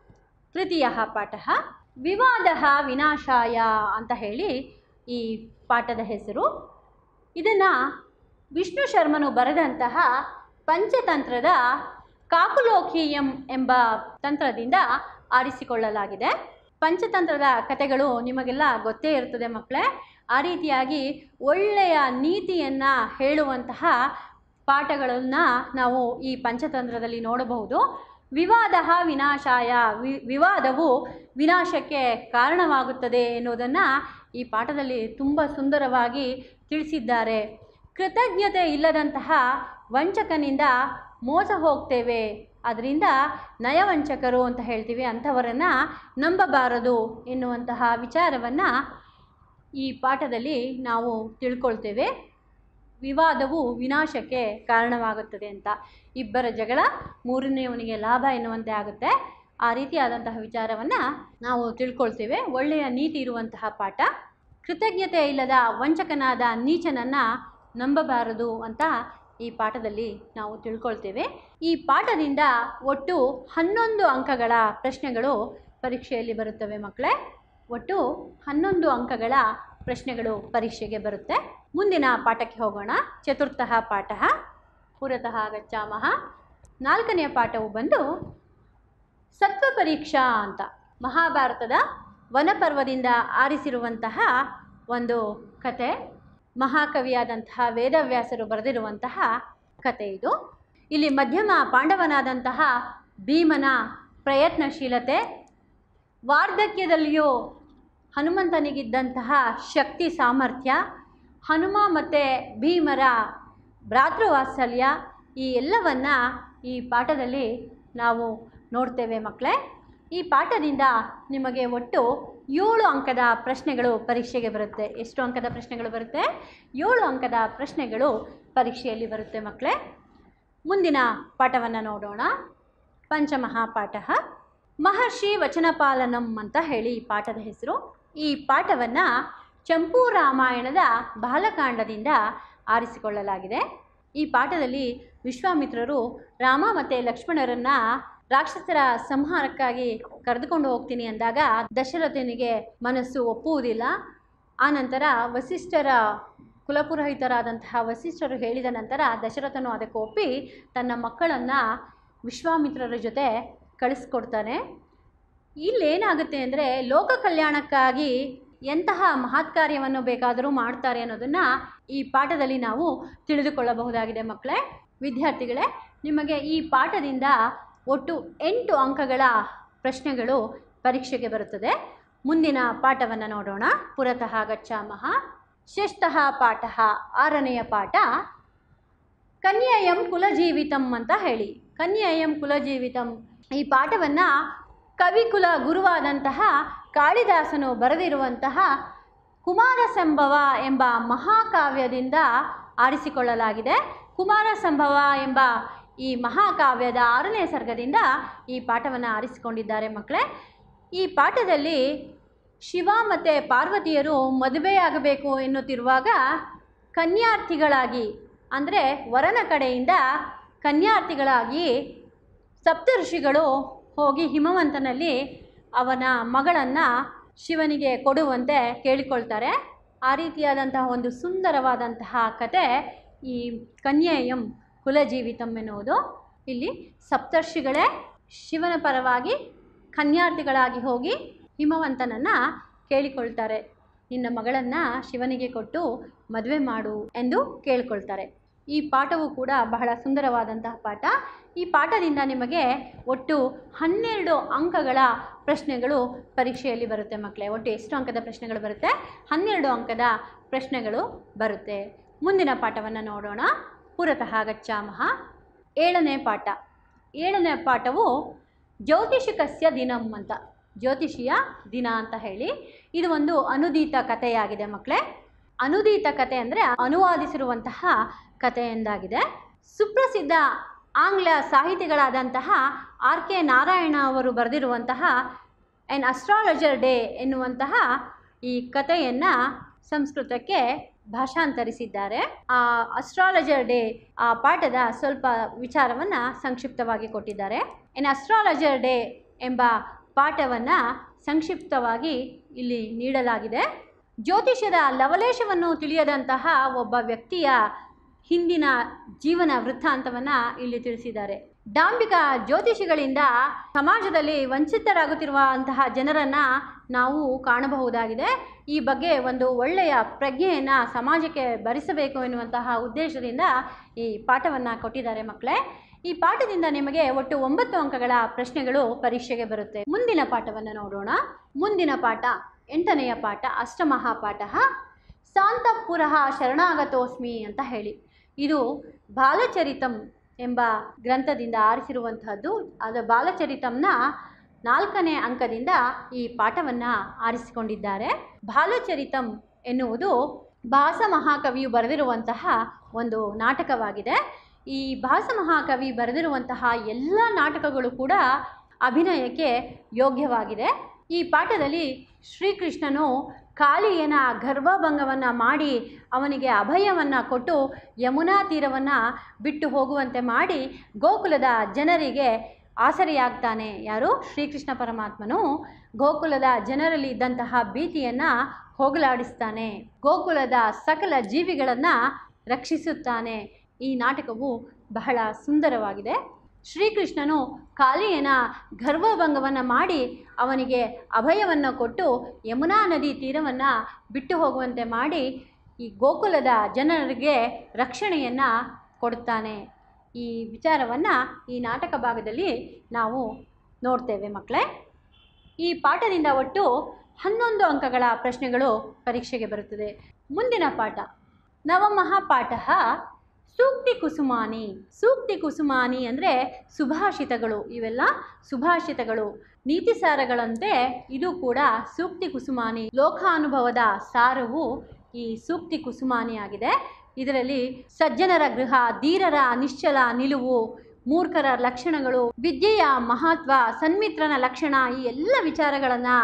ತೃತೀಯ ಪಾಠ ವಿವಾದ ವಿನಾಶಾಯ ಅಂತ ಹೇಳಿ ಈ ಪಾಠದ ಹೆಸರು. ಇದನ್ನು ವಿಷ್ಣು ಶರ್ಮನು ಬರೆದಂತಹ ಪಂಚತಂತ್ರದ ಕಾಕುಲೋಕೀಯಂ ಎಂಬ ತಂತ್ರದಿಂದ ಆರಿಸಿಕೊಳ್ಳಲಾಗಿದೆ. ಪಂಚತಂತ್ರದ ಕಥೆಗಳು ನಿಮಗೆಲ್ಲ ಗೊತ್ತೇ ಇರ್ತದೆ ಮಕ್ಕಳೇ. ಆ ರೀತಿಯಾಗಿ ಒಳ್ಳೆಯ ನೀತಿಯನ್ನು ಹೇಳುವಂತಹ ಪಾಠಗಳನ್ನು ನಾವು ಈ ಪಂಚತಂತ್ರದಲ್ಲಿ ನೋಡಬಹುದು. ವಿವಾದ ವಿನಾಶಾಯ, ವಿ ವಿವಾದವು ವಿನಾಶಕ್ಕೆ ಕಾರಣವಾಗುತ್ತದೆ ಎನ್ನುವುದನ್ನು ಈ ಪಾಠದಲ್ಲಿ ತುಂಬ ಸುಂದರವಾಗಿ ತಿಳಿಸಿದ್ದಾರೆ. ಕೃತಜ್ಞತೆ ಇಲ್ಲದಂತಹ ವಂಚಕನಿಂದ ಮೋಸ ಹೋಗ್ತೇವೆ, ಅದರಿಂದ ನಯವಂಚಕರು ಅಂತ ಹೇಳ್ತೀವಿ, ಅಂಥವರನ್ನು ನಂಬಬಾರದು ಎನ್ನುವಂತಹ ವಿಚಾರವನ್ನು ಈ ಪಾಠದಲ್ಲಿ ನಾವು ತಿಳ್ಕೊಳ್ತೇವೆ. ವಿವಾದವು ವಿನಾಶಕ್ಕೆ ಕಾರಣವಾಗುತ್ತದೆ ಅಂತ. ಇಬ್ಬರ ಜಗಳ ಮೂರನೆಯವನಿಗೆ ಲಾಭ ಎನ್ನುವಂತೆ ಆಗುತ್ತೆ. ಆ ರೀತಿಯಾದಂತಹ ವಿಚಾರವನ್ನು ನಾವು ತಿಳ್ಕೊಳ್ತೇವೆ. ಒಳ್ಳೆಯ ನೀತಿ ಇರುವಂತಹ ಪಾಠ. ಕೃತಜ್ಞತೆ ಇಲ್ಲದ ವಂಚಕನಾದ ನೀಚನನ್ನು ನಂಬಬಾರದು ಅಂತ ಈ ಪಾಠದಲ್ಲಿ ನಾವು ತಿಳ್ಕೊಳ್ತೇವೆ. ಈ ಪಾಠದಿಂದ ಒಟ್ಟು ಹನ್ನೊಂದು ಅಂಕಗಳ ಪ್ರಶ್ನೆಗಳು ಪರೀಕ್ಷೆಯಲ್ಲಿ ಬರುತ್ತವೆ ಮಕ್ಕಳೇ. ಒಟ್ಟು ಹನ್ನೊಂದು ಅಂಕಗಳ ಪ್ರಶ್ನೆಗಳು ಪರೀಕ್ಷೆಗೆ ಬರುತ್ತೆ. ಮುಂದಿನ ಪಾಠಕ್ಕೆ ಹೋಗೋಣ. ಚತುರ್ಥ ಪಾಠ ಪುರತಃ ಗಚ್ಚಾಮಃ. ನಾಲ್ಕನೆಯ ಪಾಠವು ಬಂದು ಸತ್ವ ಪರೀಕ್ಷಾ ಅಂತ. ಮಹಾಭಾರತದ ವನಪರ್ವದಿಂದ ಆರಿಸಿರುವಂತಹ ಒಂದು ಕತೆ. ಮಹಾಕವಿಯಾದಂತಹ ವೇದವ್ಯಾಸರು ಬರೆದಿರುವಂತಹ ಕತೆ ಇದು. ಇಲ್ಲಿ ಮಧ್ಯಮ ಪಾಂಡವನಾದಂತಹ ಭೀಮನ ಪ್ರಯತ್ನಶೀಲತೆ, ವಾರ್ಧಕ್ಯದಲ್ಲಿಯೂ ಹನುಮಂತನಿಗಿದ್ದಂತಹ ಶಕ್ತಿ ಸಾಮರ್ಥ್ಯ, ಹನುಮ ಮತ್ತು ಭೀಮರ ಭ್ರಾತೃವಾತ್ಸಲ್ಯ, ಈ ಎಲ್ಲವನ್ನು ಈ ಪಾಠದಲ್ಲಿ ನಾವು ನೋಡ್ತೇವೆ ಮಕ್ಕಳೇ. ಈ ಪಾಠದಿಂದ ನಿಮಗೆ ಒಟ್ಟು ಏಳು ಅಂಕದ ಪ್ರಶ್ನೆಗಳು ಪರೀಕ್ಷೆಗೆ ಬರುತ್ತೆ. ಎಷ್ಟು ಅಂಕದ ಪ್ರಶ್ನೆಗಳು ಬರುತ್ತೆ? ಏಳು ಅಂಕದ ಪ್ರಶ್ನೆಗಳು ಪರೀಕ್ಷೆಯಲ್ಲಿ ಬರುತ್ತೆ ಮಕ್ಕಳೇ. ಮುಂದಿನ ಪಾಠವನ್ನು ನೋಡೋಣ. ಪಂಚಮಹಾಪಾಠ ಮಹರ್ಷಿ ವಚನಪಾಲನಂ ಅಂತ ಹೇಳಿ ಈ ಪಾಠದ ಹೆಸರು. ಈ ಪಾಠವನ್ನು ಚಂಪೂ ರಾಮಾಯಣದ ಬಾಲಕಾಂಡದಿಂದ ಆರಿಸಿಕೊಳ್ಳಲಾಗಿದೆ. ಈ ಪಾಠದಲ್ಲಿ ವಿಶ್ವಾಮಿತ್ರರು ರಾಮ ಮತ್ತು ಲಕ್ಷ್ಮಣರನ್ನು ರಾಕ್ಷಸರ ಸಂಹಾರಕ್ಕಾಗಿ ಕರೆದುಕೊಂಡು ಹೋಗ್ತೀನಿ ಅಂದಾಗ ದಶರಥನಿಗೆ ಮನಸ್ಸು ಒಪ್ಪುವುದಿಲ್ಲ. ಆನಂತರ ವಸಿಷ್ಠರ ಕುಲಪುರೋಹಿತರಾದಂತಹ ವಸಿಷ್ಠರು ಹೇಳಿದ ನಂತರ ದಶರಥನು ಅದಕ್ಕೆ ಒಪ್ಪಿ ತನ್ನ ಮಕ್ಕಳನ್ನು ವಿಶ್ವಾಮಿತ್ರರ ಜೊತೆ ಕಳಿಸ್ಕೊಡ್ತಾನೆ. ಇಲ್ಲೇನಾಗುತ್ತೆ ಅಂದರೆ ಲೋಕ ಕಲ್ಯಾಣಕ್ಕಾಗಿ ಎಂತಹ ಮಹತ್ ಕಾರ್ಯವನ್ನು ಬೇಕಾದರೂ ಮಾಡ್ತಾರೆ ಅನ್ನೋದನ್ನು ಈ ಪಾಠದಲ್ಲಿ ನಾವು ತಿಳಿದುಕೊಳ್ಳಬಹುದಾಗಿದೆ ಮಕ್ಕಳೇ. ವಿದ್ಯಾರ್ಥಿಗಳೇ, ನಿಮಗೆ ಈ ಪಾಠದಿಂದ ಒಟ್ಟು ಎಂಟು ಅಂಕಗಳ ಪ್ರಶ್ನೆಗಳು ಪರೀಕ್ಷೆಗೆ ಬರುತ್ತದೆ. ಮುಂದಿನ ಪಾಠವನ್ನು ನೋಡೋಣ. ಪುರತಃ ಗಚ್ಚಾಮಃ. ಷಷ್ಠಃ ಪಾಠ, ಆರನೆಯ ಪಾಠ ಕನ್ಯೇಯಂ ಕುಲಜೀವಿತಂ ಅಂತ ಹೇಳಿ. ಕನ್ಯೇಯಂ ಕುಲಜೀವಿತಂ ಈ ಪಾಠವನ್ನು ಕವಿಕುಲ ಗುರುವಾದಂತಹ ಕಾಳಿದಾಸನು ಬರೆದಿರುವಂತಹ ಕುಮಾರ ಸಂಭವ ಎಂಬ ಮಹಾಕಾವ್ಯದಿಂದ ಆರಿಸಿಕೊಳ್ಳಲಾಗಿದೆ. ಕುಮಾರ ಸಂಭವ ಎಂಬ ಈ ಮಹಾಕಾವ್ಯದ ಆರನೇ ಸರ್ಗದಿಂದ ಈ ಪಾಠವನ್ನು ಆರಿಸಿಕೊಂಡಿದ್ದಾರೆ ಮಕ್ಕಳೇ. ಈ ಪಾಠದಲ್ಲಿ ಶಿವ ಮತ್ತು ಪಾರ್ವತಿಯರು ಮದುವೆಯಾಗಬೇಕು ಎನ್ನುತ್ತಿರುವಾಗ ಕನ್ಯಾರ್ಥಿಗಳಾಗಿ ಅಂದರೆ ವರನ ಕಡೆಯಿಂದ ಕನ್ಯಾರ್ಥಿಗಳಾಗಿ ಸಪ್ತಋಷಿಗಳು ಹೋಗಿ ಹಿಮವಂತನಲ್ಲಿ ಅವನ ಮಗಳನ್ನು ಶಿವನಿಗೆ ಕೊಡುವಂತೆ ಕೇಳಿಕೊಳ್ತಾರೆ. ಆ ರೀತಿಯಾದಂತಹ ಒಂದು ಸುಂದರವಾದಂತಹ ಕತೆ ಈ ಕನ್ಯೇಯಂ ಕುಲಜೀವಿತಂ ಎನ್ನುವುದು. ಇಲ್ಲಿ ಸಪ್ತರ್ಷಿಗಳೇ ಶಿವನ ಪರವಾಗಿ ಕನ್ಯಾರ್ಥಿಗಳಾಗಿ ಹೋಗಿ ಹಿಮವಂತನನ್ನು ಕೇಳಿಕೊಳ್ತಾರೆ. ನಿನ್ನ ಮಗಳನ್ನು ಶಿವನಿಗೆ ಕೊಟ್ಟು ಮದುವೆ ಮಾಡು ಎಂದು ಕೇಳಿಕೊಳ್ತಾರೆ. ಈ ಪಾಠವು ಕೂಡ ಬಹಳ ಸುಂದರವಾದಂತಹ ಪಾಠ. ಈ ಪಾಠದಿಂದ ನಿಮಗೆ ಒಟ್ಟು ಹನ್ನೆರಡು ಅಂಕಗಳ ಪ್ರಶ್ನೆಗಳು ಪರೀಕ್ಷೆಯಲ್ಲಿ ಬರುತ್ತೆ ಮಕ್ಕಳೇ. ಒಟ್ಟು ಎಷ್ಟು ಅಂಕದ ಪ್ರಶ್ನೆಗಳು ಬರುತ್ತೆ? ಹನ್ನೆರಡು ಅಂಕದ ಪ್ರಶ್ನೆಗಳು ಬರುತ್ತೆ. ಮುಂದಿನ ಪಾಠವನ್ನು ನೋಡೋಣ. ಪುರತಃ ಗಚ್ಚಾಮಃ. ಏಳನೇ ಪಾಠ. ಏಳನೇ ಪಾಠವು ಜ್ಯೋತಿಷಿಕಸ್ಯ ದಿನಂ ಅಂತ, ಜ್ಯೋತಿಷಿಯ ದಿನ ಅಂತ ಹೇಳಿ. ಇದು ಒಂದು ಅನುದೀತ ಕಥೆಯಾಗಿದೆ ಮಕ್ಕಳೇ. ಅನುದೀತ ಕಥೆ ಅಂದರೆ ಅನುವಾದಿಸಿರುವಂತಹ ಕಥೆ ಎಂದಾಗಿದೆ. ಸುಪ್ರಸಿದ್ಧ ಆಂಗ್ಲ ಸಾಹಿತಿಗಳಾದಂತಹ ಆರ್ ಕೆ ನಾರಾಯಣ ಅವರು ಬರೆದಿರುವಂತಹ ಎನ್ ಅಸ್ಟ್ರಾಲಜರ್ ಡೇ ಎನ್ನುವಂತಹ ಈ ಕಥೆಯನ್ನು ಸಂಸ್ಕೃತಕ್ಕೆ ಭಾಷಾಂತರಿಸಿದ್ದಾರೆ. ಆ ಅಸ್ಟ್ರಾಲಜರ್ ಡೇ ಆ ಪಾಠದ ಸ್ವಲ್ಪ ವಿಚಾರವನ್ನು ಸಂಕ್ಷಿಪ್ತವಾಗಿ ಕೊಟ್ಟಿದ್ದಾರೆ. ಎನ್ ಅಸ್ಟ್ರಾಲಜರ್ ಡೇ ಎಂಬ ಪಾಠವನ್ನು ಸಂಕ್ಷಿಪ್ತವಾಗಿ ಇಲ್ಲಿ ನೀಡಲಾಗಿದೆ. ಜ್ಯೋತಿಷ್ಯದ ಲವಲೇಶವನ್ನು ತಿಳಿಯದಂತಹ ಒಬ್ಬ ವ್ಯಕ್ತಿಯ ಹಿಂದಿನ ಜೀವನ ವೃತ್ತಾಂತವನ್ನು ಇಲ್ಲಿ ತಿಳಿಸಿದ್ದಾರೆ. ಡಾಂಬಿಕ ಜ್ಯೋತಿಷಿಗಳಿಂದ ಸಮಾಜದಲ್ಲಿ ವಂಚಿತರಾಗುತ್ತಿರುವಂತಹ ಜನರನ್ನು ನಾವು ಕಾಣಬಹುದಾಗಿದೆ. ಈ ಬಗ್ಗೆ ಒಂದು ಒಳ್ಳೆಯ ಪ್ರಜ್ಞೆಯನ್ನು ಸಮಾಜಕ್ಕೆ ಭರಿಸಬೇಕು ಎನ್ನುವಂತಹ ಉದ್ದೇಶದಿಂದ ಈ ಪಾಠವನ್ನು ಕೊಟ್ಟಿದ್ದಾರೆ ಮಕ್ಕಳೇ. ಈ ಪಾಠದಿಂದ ನಿಮಗೆ ಒಟ್ಟು ಒಂಬತ್ತು ಅಂಕಗಳ ಪ್ರಶ್ನೆಗಳು ಪರೀಕ್ಷೆಗೆ ಬರುತ್ತೆ. ಮುಂದಿನ ಪಾಠವನ್ನು ನೋಡೋಣ. ಮುಂದಿನ ಪಾಠ ಎಂಟನೆಯ ಪಾಠ ಅಷ್ಟಮಹಾಪಾಠ ಸಾಂತಪುರಃ ಶರಣಾಗತೋಸ್ಮಿ ಅಂತ ಹೇಳಿ. ಇದು ಬಾಲಚರಿತಂ ಎಂಬ ಗ್ರಂಥದಿಂದ ಆರಿಸಿರುವಂತಹದ್ದು. ಅದು ಬಾಲಚರಿತಂನ ನಾಲ್ಕನೇ ಅಂಕದಿಂದ ಈ ಪಾಠವನ್ನು ಆರಿಸಿಕೊಂಡಿದ್ದಾರೆ. ಬಾಲಚರಿತಂ ಎನ್ನುವುದು ಭಾಸ ಮಹಾಕವಿಯು ಬರೆದಿರುವಂತಹ ಒಂದು ನಾಟಕವಾಗಿದೆ. ಈ ಭಾಸ ಮಹಾಕವಿ ಬರೆದಿರುವಂತಹ ಎಲ್ಲ ನಾಟಕಗಳು ಕೂಡ ಅಭಿನಯಕ್ಕೆ ಯೋಗ್ಯವಾಗಿದೆ. ಈ ಪಾಠದಲ್ಲಿ ಶ್ರೀಕೃಷ್ಣನು ಕಾಳಿಯನ ಗರ್ಭಭಂಗವನ್ನು ಮಾಡಿ ಅವನಿಗೆ ಅಭಯವನ್ನು ಕೊಟ್ಟು ಯಮುನಾ ತೀರವನ್ನು ಬಿಟ್ಟು ಹೋಗುವಂತೆ ಮಾಡಿ ಗೋಕುಲದ ಜನರಿಗೆ ಆಸರೆಯಾಗ್ತಾನೆ. ಯಾರು? ಶ್ರೀಕೃಷ್ಣ ಪರಮಾತ್ಮನು ಗೋಕುಲದ ಜನರಲ್ಲಿ ಇದ್ದಂತಹ ಭೀತಿಯನ್ನು ಹೋಗಲಾಡಿಸ್ತಾನೆ. ಗೋಕುಲದ ಸಕಲ ಜೀವಿಗಳನ್ನು ರಕ್ಷಿಸುತ್ತಾನೆ. ಈ ನಾಟಕವು ಬಹಳ ಸುಂದರವಾಗಿದೆ. ಶ್ರೀಕೃಷ್ಣನು ಕಾಳಿಯನ ಗರ್ಭಭಂಗವನ್ನು ಮಾಡಿ ಅವನಿಗೆ ಅಭಯವನ್ನು ಕೊಟ್ಟು ಯಮುನಾ ನದಿ ತೀರವನ್ನು ಬಿಟ್ಟು ಹೋಗುವಂತೆ ಮಾಡಿ ಈ ಗೋಕುಲದ ಜನರಿಗೆ ರಕ್ಷಣೆಯನ್ನು ಕೊಡುತ್ತಾನೆ. ಈ ವಿಚಾರವನ್ನು ಈ ನಾಟಕ ಭಾಗದಲ್ಲಿ ನಾವು ನೋಡ್ತೇವೆ ಮಕ್ಕಳೇ. ಈ ಪಾಠದಿಂದ ಒಟ್ಟು ಹನ್ನೊಂದು ಅಂಕಗಳ ಪ್ರಶ್ನೆಗಳು ಪರೀಕ್ಷೆಗೆ ಬರುತ್ತದೆ. ಮುಂದಿನ ಪಾಠ ನವಮಃ ಪಾಠ ಸೂಕ್ತಿ ಕುಸುಮಾನಿ. ಸೂಕ್ತಿ ಕುಸುಮಾನಿ ಅಂದರೆ ಸುಭಾಷಿತಗಳು. ಇವೆಲ್ಲ ಸುಭಾಷಿತಗಳು, ನೀತಿಸಾರಗಳಂತೆ ಇದು ಕೂಡ ಸೂಕ್ತಿ ಕುಸುಮಾನಿ. ಲೋಕಾನುಭವದ ಸಾರವು ಈ ಸೂಕ್ತಿ ಕುಸುಮಾನಿ ಆಗಿದೆ. ಇದರಲ್ಲಿ ಸಜ್ಜನರ ಗೃಹ, ಧೀರರ ನಿಶ್ಚಲ ನಿಲುವು, ಮೂರ್ಖರ ಲಕ್ಷಣಗಳು, ವಿದ್ಯೆಯ ಮಹತ್ವ, ಸನ್ಮಿತ್ರನ ಲಕ್ಷಣ, ಈ ಎಲ್ಲ ವಿಚಾರಗಳನ್ನು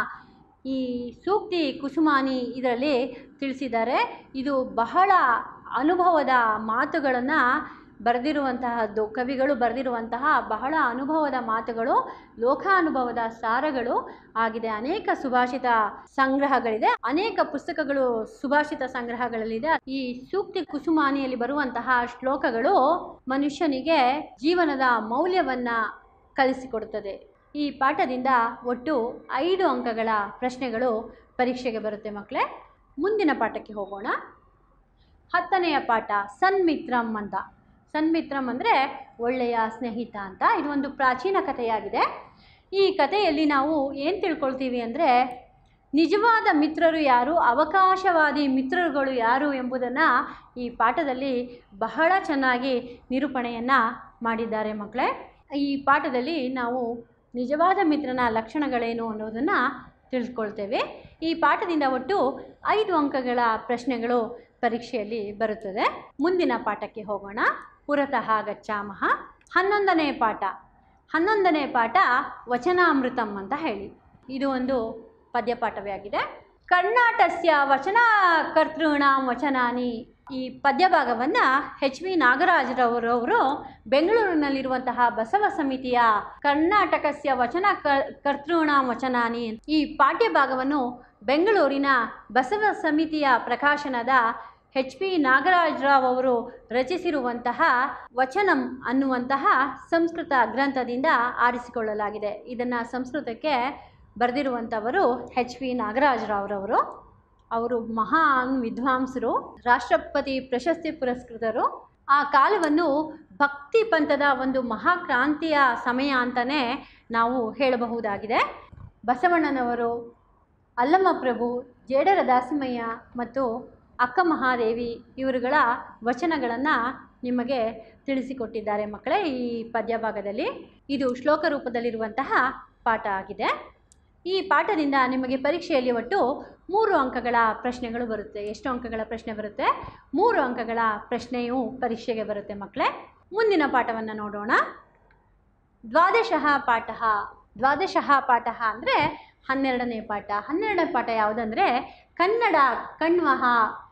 ಈ ಸೂಕ್ತಿ ಕುಸುಮಾನಿ ಇದರಲ್ಲಿ ತಿಳಿಸಿದ್ದಾರೆ. ಇದು ಬಹಳ ಅನುಭವದ ಮಾತುಗಳನ್ನು ಬರೆದಿರುವಂತಹದ್ದು. ಕವಿಗಳು ಬರೆದಿರುವಂತಹ ಬಹಳ ಅನುಭವದ ಮಾತುಗಳು, ಲೋಕಾನುಭವದ ಸಾರಗಳು ಆಗಿದೆ. ಅನೇಕ ಸುಭಾಷಿತ ಸಂಗ್ರಹಗಳಿದೆ, ಅನೇಕ ಪುಸ್ತಕಗಳು ಸುಭಾಷಿತ ಸಂಗ್ರಹಗಳಲ್ಲಿದೆ. ಈ ಸೂಕ್ತಿ ಕುಸುಮಾನಿಯಲ್ಲಿ ಬರುವಂತಹ ಶ್ಲೋಕಗಳು ಮನುಷ್ಯನಿಗೆ ಜೀವನದ ಮೌಲ್ಯವನ್ನ ಕಲಿಸಿಕೊಡುತ್ತದೆ. ಈ ಪಾಠದಿಂದ ಒಟ್ಟು ಐದು ಅಂಕಗಳ ಪ್ರಶ್ನೆಗಳು ಪರೀಕ್ಷೆಗೆ ಬರುತ್ತೆ ಮಕ್ಕಳೇ. ಮುಂದಿನ ಪಾಠಕ್ಕೆ ಹೋಗೋಣ. ಹತ್ತನೆಯ ಪಾಠ ಸನ್ಮಿತ್ರಂ ಅಂತ. ಸನ್ಮಿತ್ರಂ ಅಂದರೆ ಒಳ್ಳೆಯ ಸ್ನೇಹಿತ ಅಂತ. ಇದು ಒಂದು ಪ್ರಾಚೀನ ಕಥೆಯಾಗಿದೆ. ಈ ಕಥೆಯಲ್ಲಿ ನಾವು ಏನು ತಿಳ್ಕೊಳ್ತೀವಿ ಅಂದರೆ, ನಿಜವಾದ ಮಿತ್ರರು ಯಾರು, ಅವಕಾಶವಾದಿ ಮಿತ್ರರುಗಳು ಯಾರು ಎಂಬುದನ್ನು ಈ ಪಾಠದಲ್ಲಿ ಬಹಳ ಚೆನ್ನಾಗಿ ನಿರೂಪಣೆಯನ್ನು ಮಾಡಿದ್ದಾರೆ ಮಕ್ಕಳೇ. ಈ ಪಾಠದಲ್ಲಿ ನಾವು ನಿಜವಾದ ಮಿತ್ರನ ಲಕ್ಷಣಗಳೇನು ಅನ್ನೋದನ್ನು ತಿಳಿದುಕೊಳ್ತೇವೆ. ಈ ಪಾಠದಿಂದ ಒಟ್ಟು ಐದು ಅಂಕಗಳ ಪ್ರಶ್ನೆಗಳು ಪರೀಕ್ಷೆಯಲ್ಲಿ ಬರುತ್ತದೆ. ಮುಂದಿನ ಪಾಠಕ್ಕೆ ಹೋಗೋಣ. ಪುರತಃ ಗಚ್ಚಾಮಃ. ಹನ್ನೊಂದನೇ ಪಾಠ ಹನ್ನೊಂದನೇ ಪಾಠ ವಚನಾಮೃತಂ ಅಂತ ಹೇಳಿ. ಇದು ಒಂದು ಪದ್ಯಪಾಠವೇ ಆಗಿದೆ. ಕರ್ನಾಟಸ್ಯ ವಚನಕರ್ತॄಣಾಂ ವಚನಾನಿ. ಈ ಪದ್ಯಭಾಗವನ್ನು ಎಚ್ ವಿ ನಾಗರಾಜರವರವರು ಬೆಂಗಳೂರಿನಲ್ಲಿರುವಂತಹ ಬಸವ ಸಮಿತಿಯ ಕರ್ನಾಟಕಸ್ಯ ವಚನ ಕರ್ತॄಣಾಂ ವಚನಾನಿ ಈ ಪಾಠ್ಯಭಾಗವನ್ನು ಬೆಂಗಳೂರಿನ ಬಸವ ಸಮಿತಿಯ ಪ್ರಕಾಶನದ ಎಚ್ ಪಿ ನಾಗರಾಜರಾವ್ ಅವರು ರಚಿಸಿರುವಂತಹ ವಚನಂ ಅನ್ನುವಂತಹ ಸಂಸ್ಕೃತ ಗ್ರಂಥದಿಂದ ಆರಿಸಿಕೊಳ್ಳಲಾಗಿದೆ. ಇದನ್ನು ಸಂಸ್ಕೃತಕ್ಕೆ ಬರೆದಿರುವಂಥವರು ಎಚ್ ವಿ ನಾಗರಾಜರಾವ್ರವರು. ಅವರು ಮಹಾನ್ ವಿದ್ವಾಂಸರು, ರಾಷ್ಟ್ರಪತಿ ಪ್ರಶಸ್ತಿ ಪುರಸ್ಕೃತರು. ಆ ಕಾಲವನ್ನು ಭಕ್ತಿ ಪಂಥದ ಒಂದು ಮಹಾಕ್ರಾಂತಿಯ ಸಮಯ ಅಂತಲೇ ನಾವು ಹೇಳಬಹುದಾಗಿದೆ. ಬಸವಣ್ಣನವರು, ಅಲ್ಲಮಪ್ರಭು, ಜೇಡರ ದಾಸಿಮಯ್ಯ ಮತ್ತು ಅಕ್ಕ ಮಹಾದೇವಿ ಇವರುಗಳ ವಚನಗಳನ್ನು ನಿಮಗೆ ತಿಳಿಸಿಕೊಟ್ಟಿದ್ದಾರೆ ಮಕ್ಕಳೇ ಈ ಪದ್ಯಭಾಗದಲ್ಲಿ. ಇದು ಶ್ಲೋಕ ರೂಪದಲ್ಲಿರುವಂತಹ ಪಾಠ ಆಗಿದೆ. ಈ ಪಾಠದಿಂದ ನಿಮಗೆ ಪರೀಕ್ಷೆಯಲ್ಲಿ ಒಟ್ಟು ಮೂರು ಅಂಕಗಳ ಪ್ರಶ್ನೆಗಳು ಬರುತ್ತೆ. ಎಷ್ಟು ಅಂಕಗಳ ಪ್ರಶ್ನೆ ಬರುತ್ತೆ? ಮೂರು ಅಂಕಗಳ ಪ್ರಶ್ನೆಯು ಪರೀಕ್ಷೆಗೆ ಬರುತ್ತೆ ಮಕ್ಕಳೇ. ಮುಂದಿನ ಪಾಠವನ್ನು ನೋಡೋಣ. ದ್ವಾದಶಃ ಪಾಠ. ದ್ವಾದಶಃ ಪಾಠ ಅಂದರೆ ಹನ್ನೆರಡನೇ ಪಾಠ. ಹನ್ನೆರಡನೇ ಪಾಠ ಯಾವುದಂದರೆ ಕನ್ನಡ ಕಣ್ವಃ.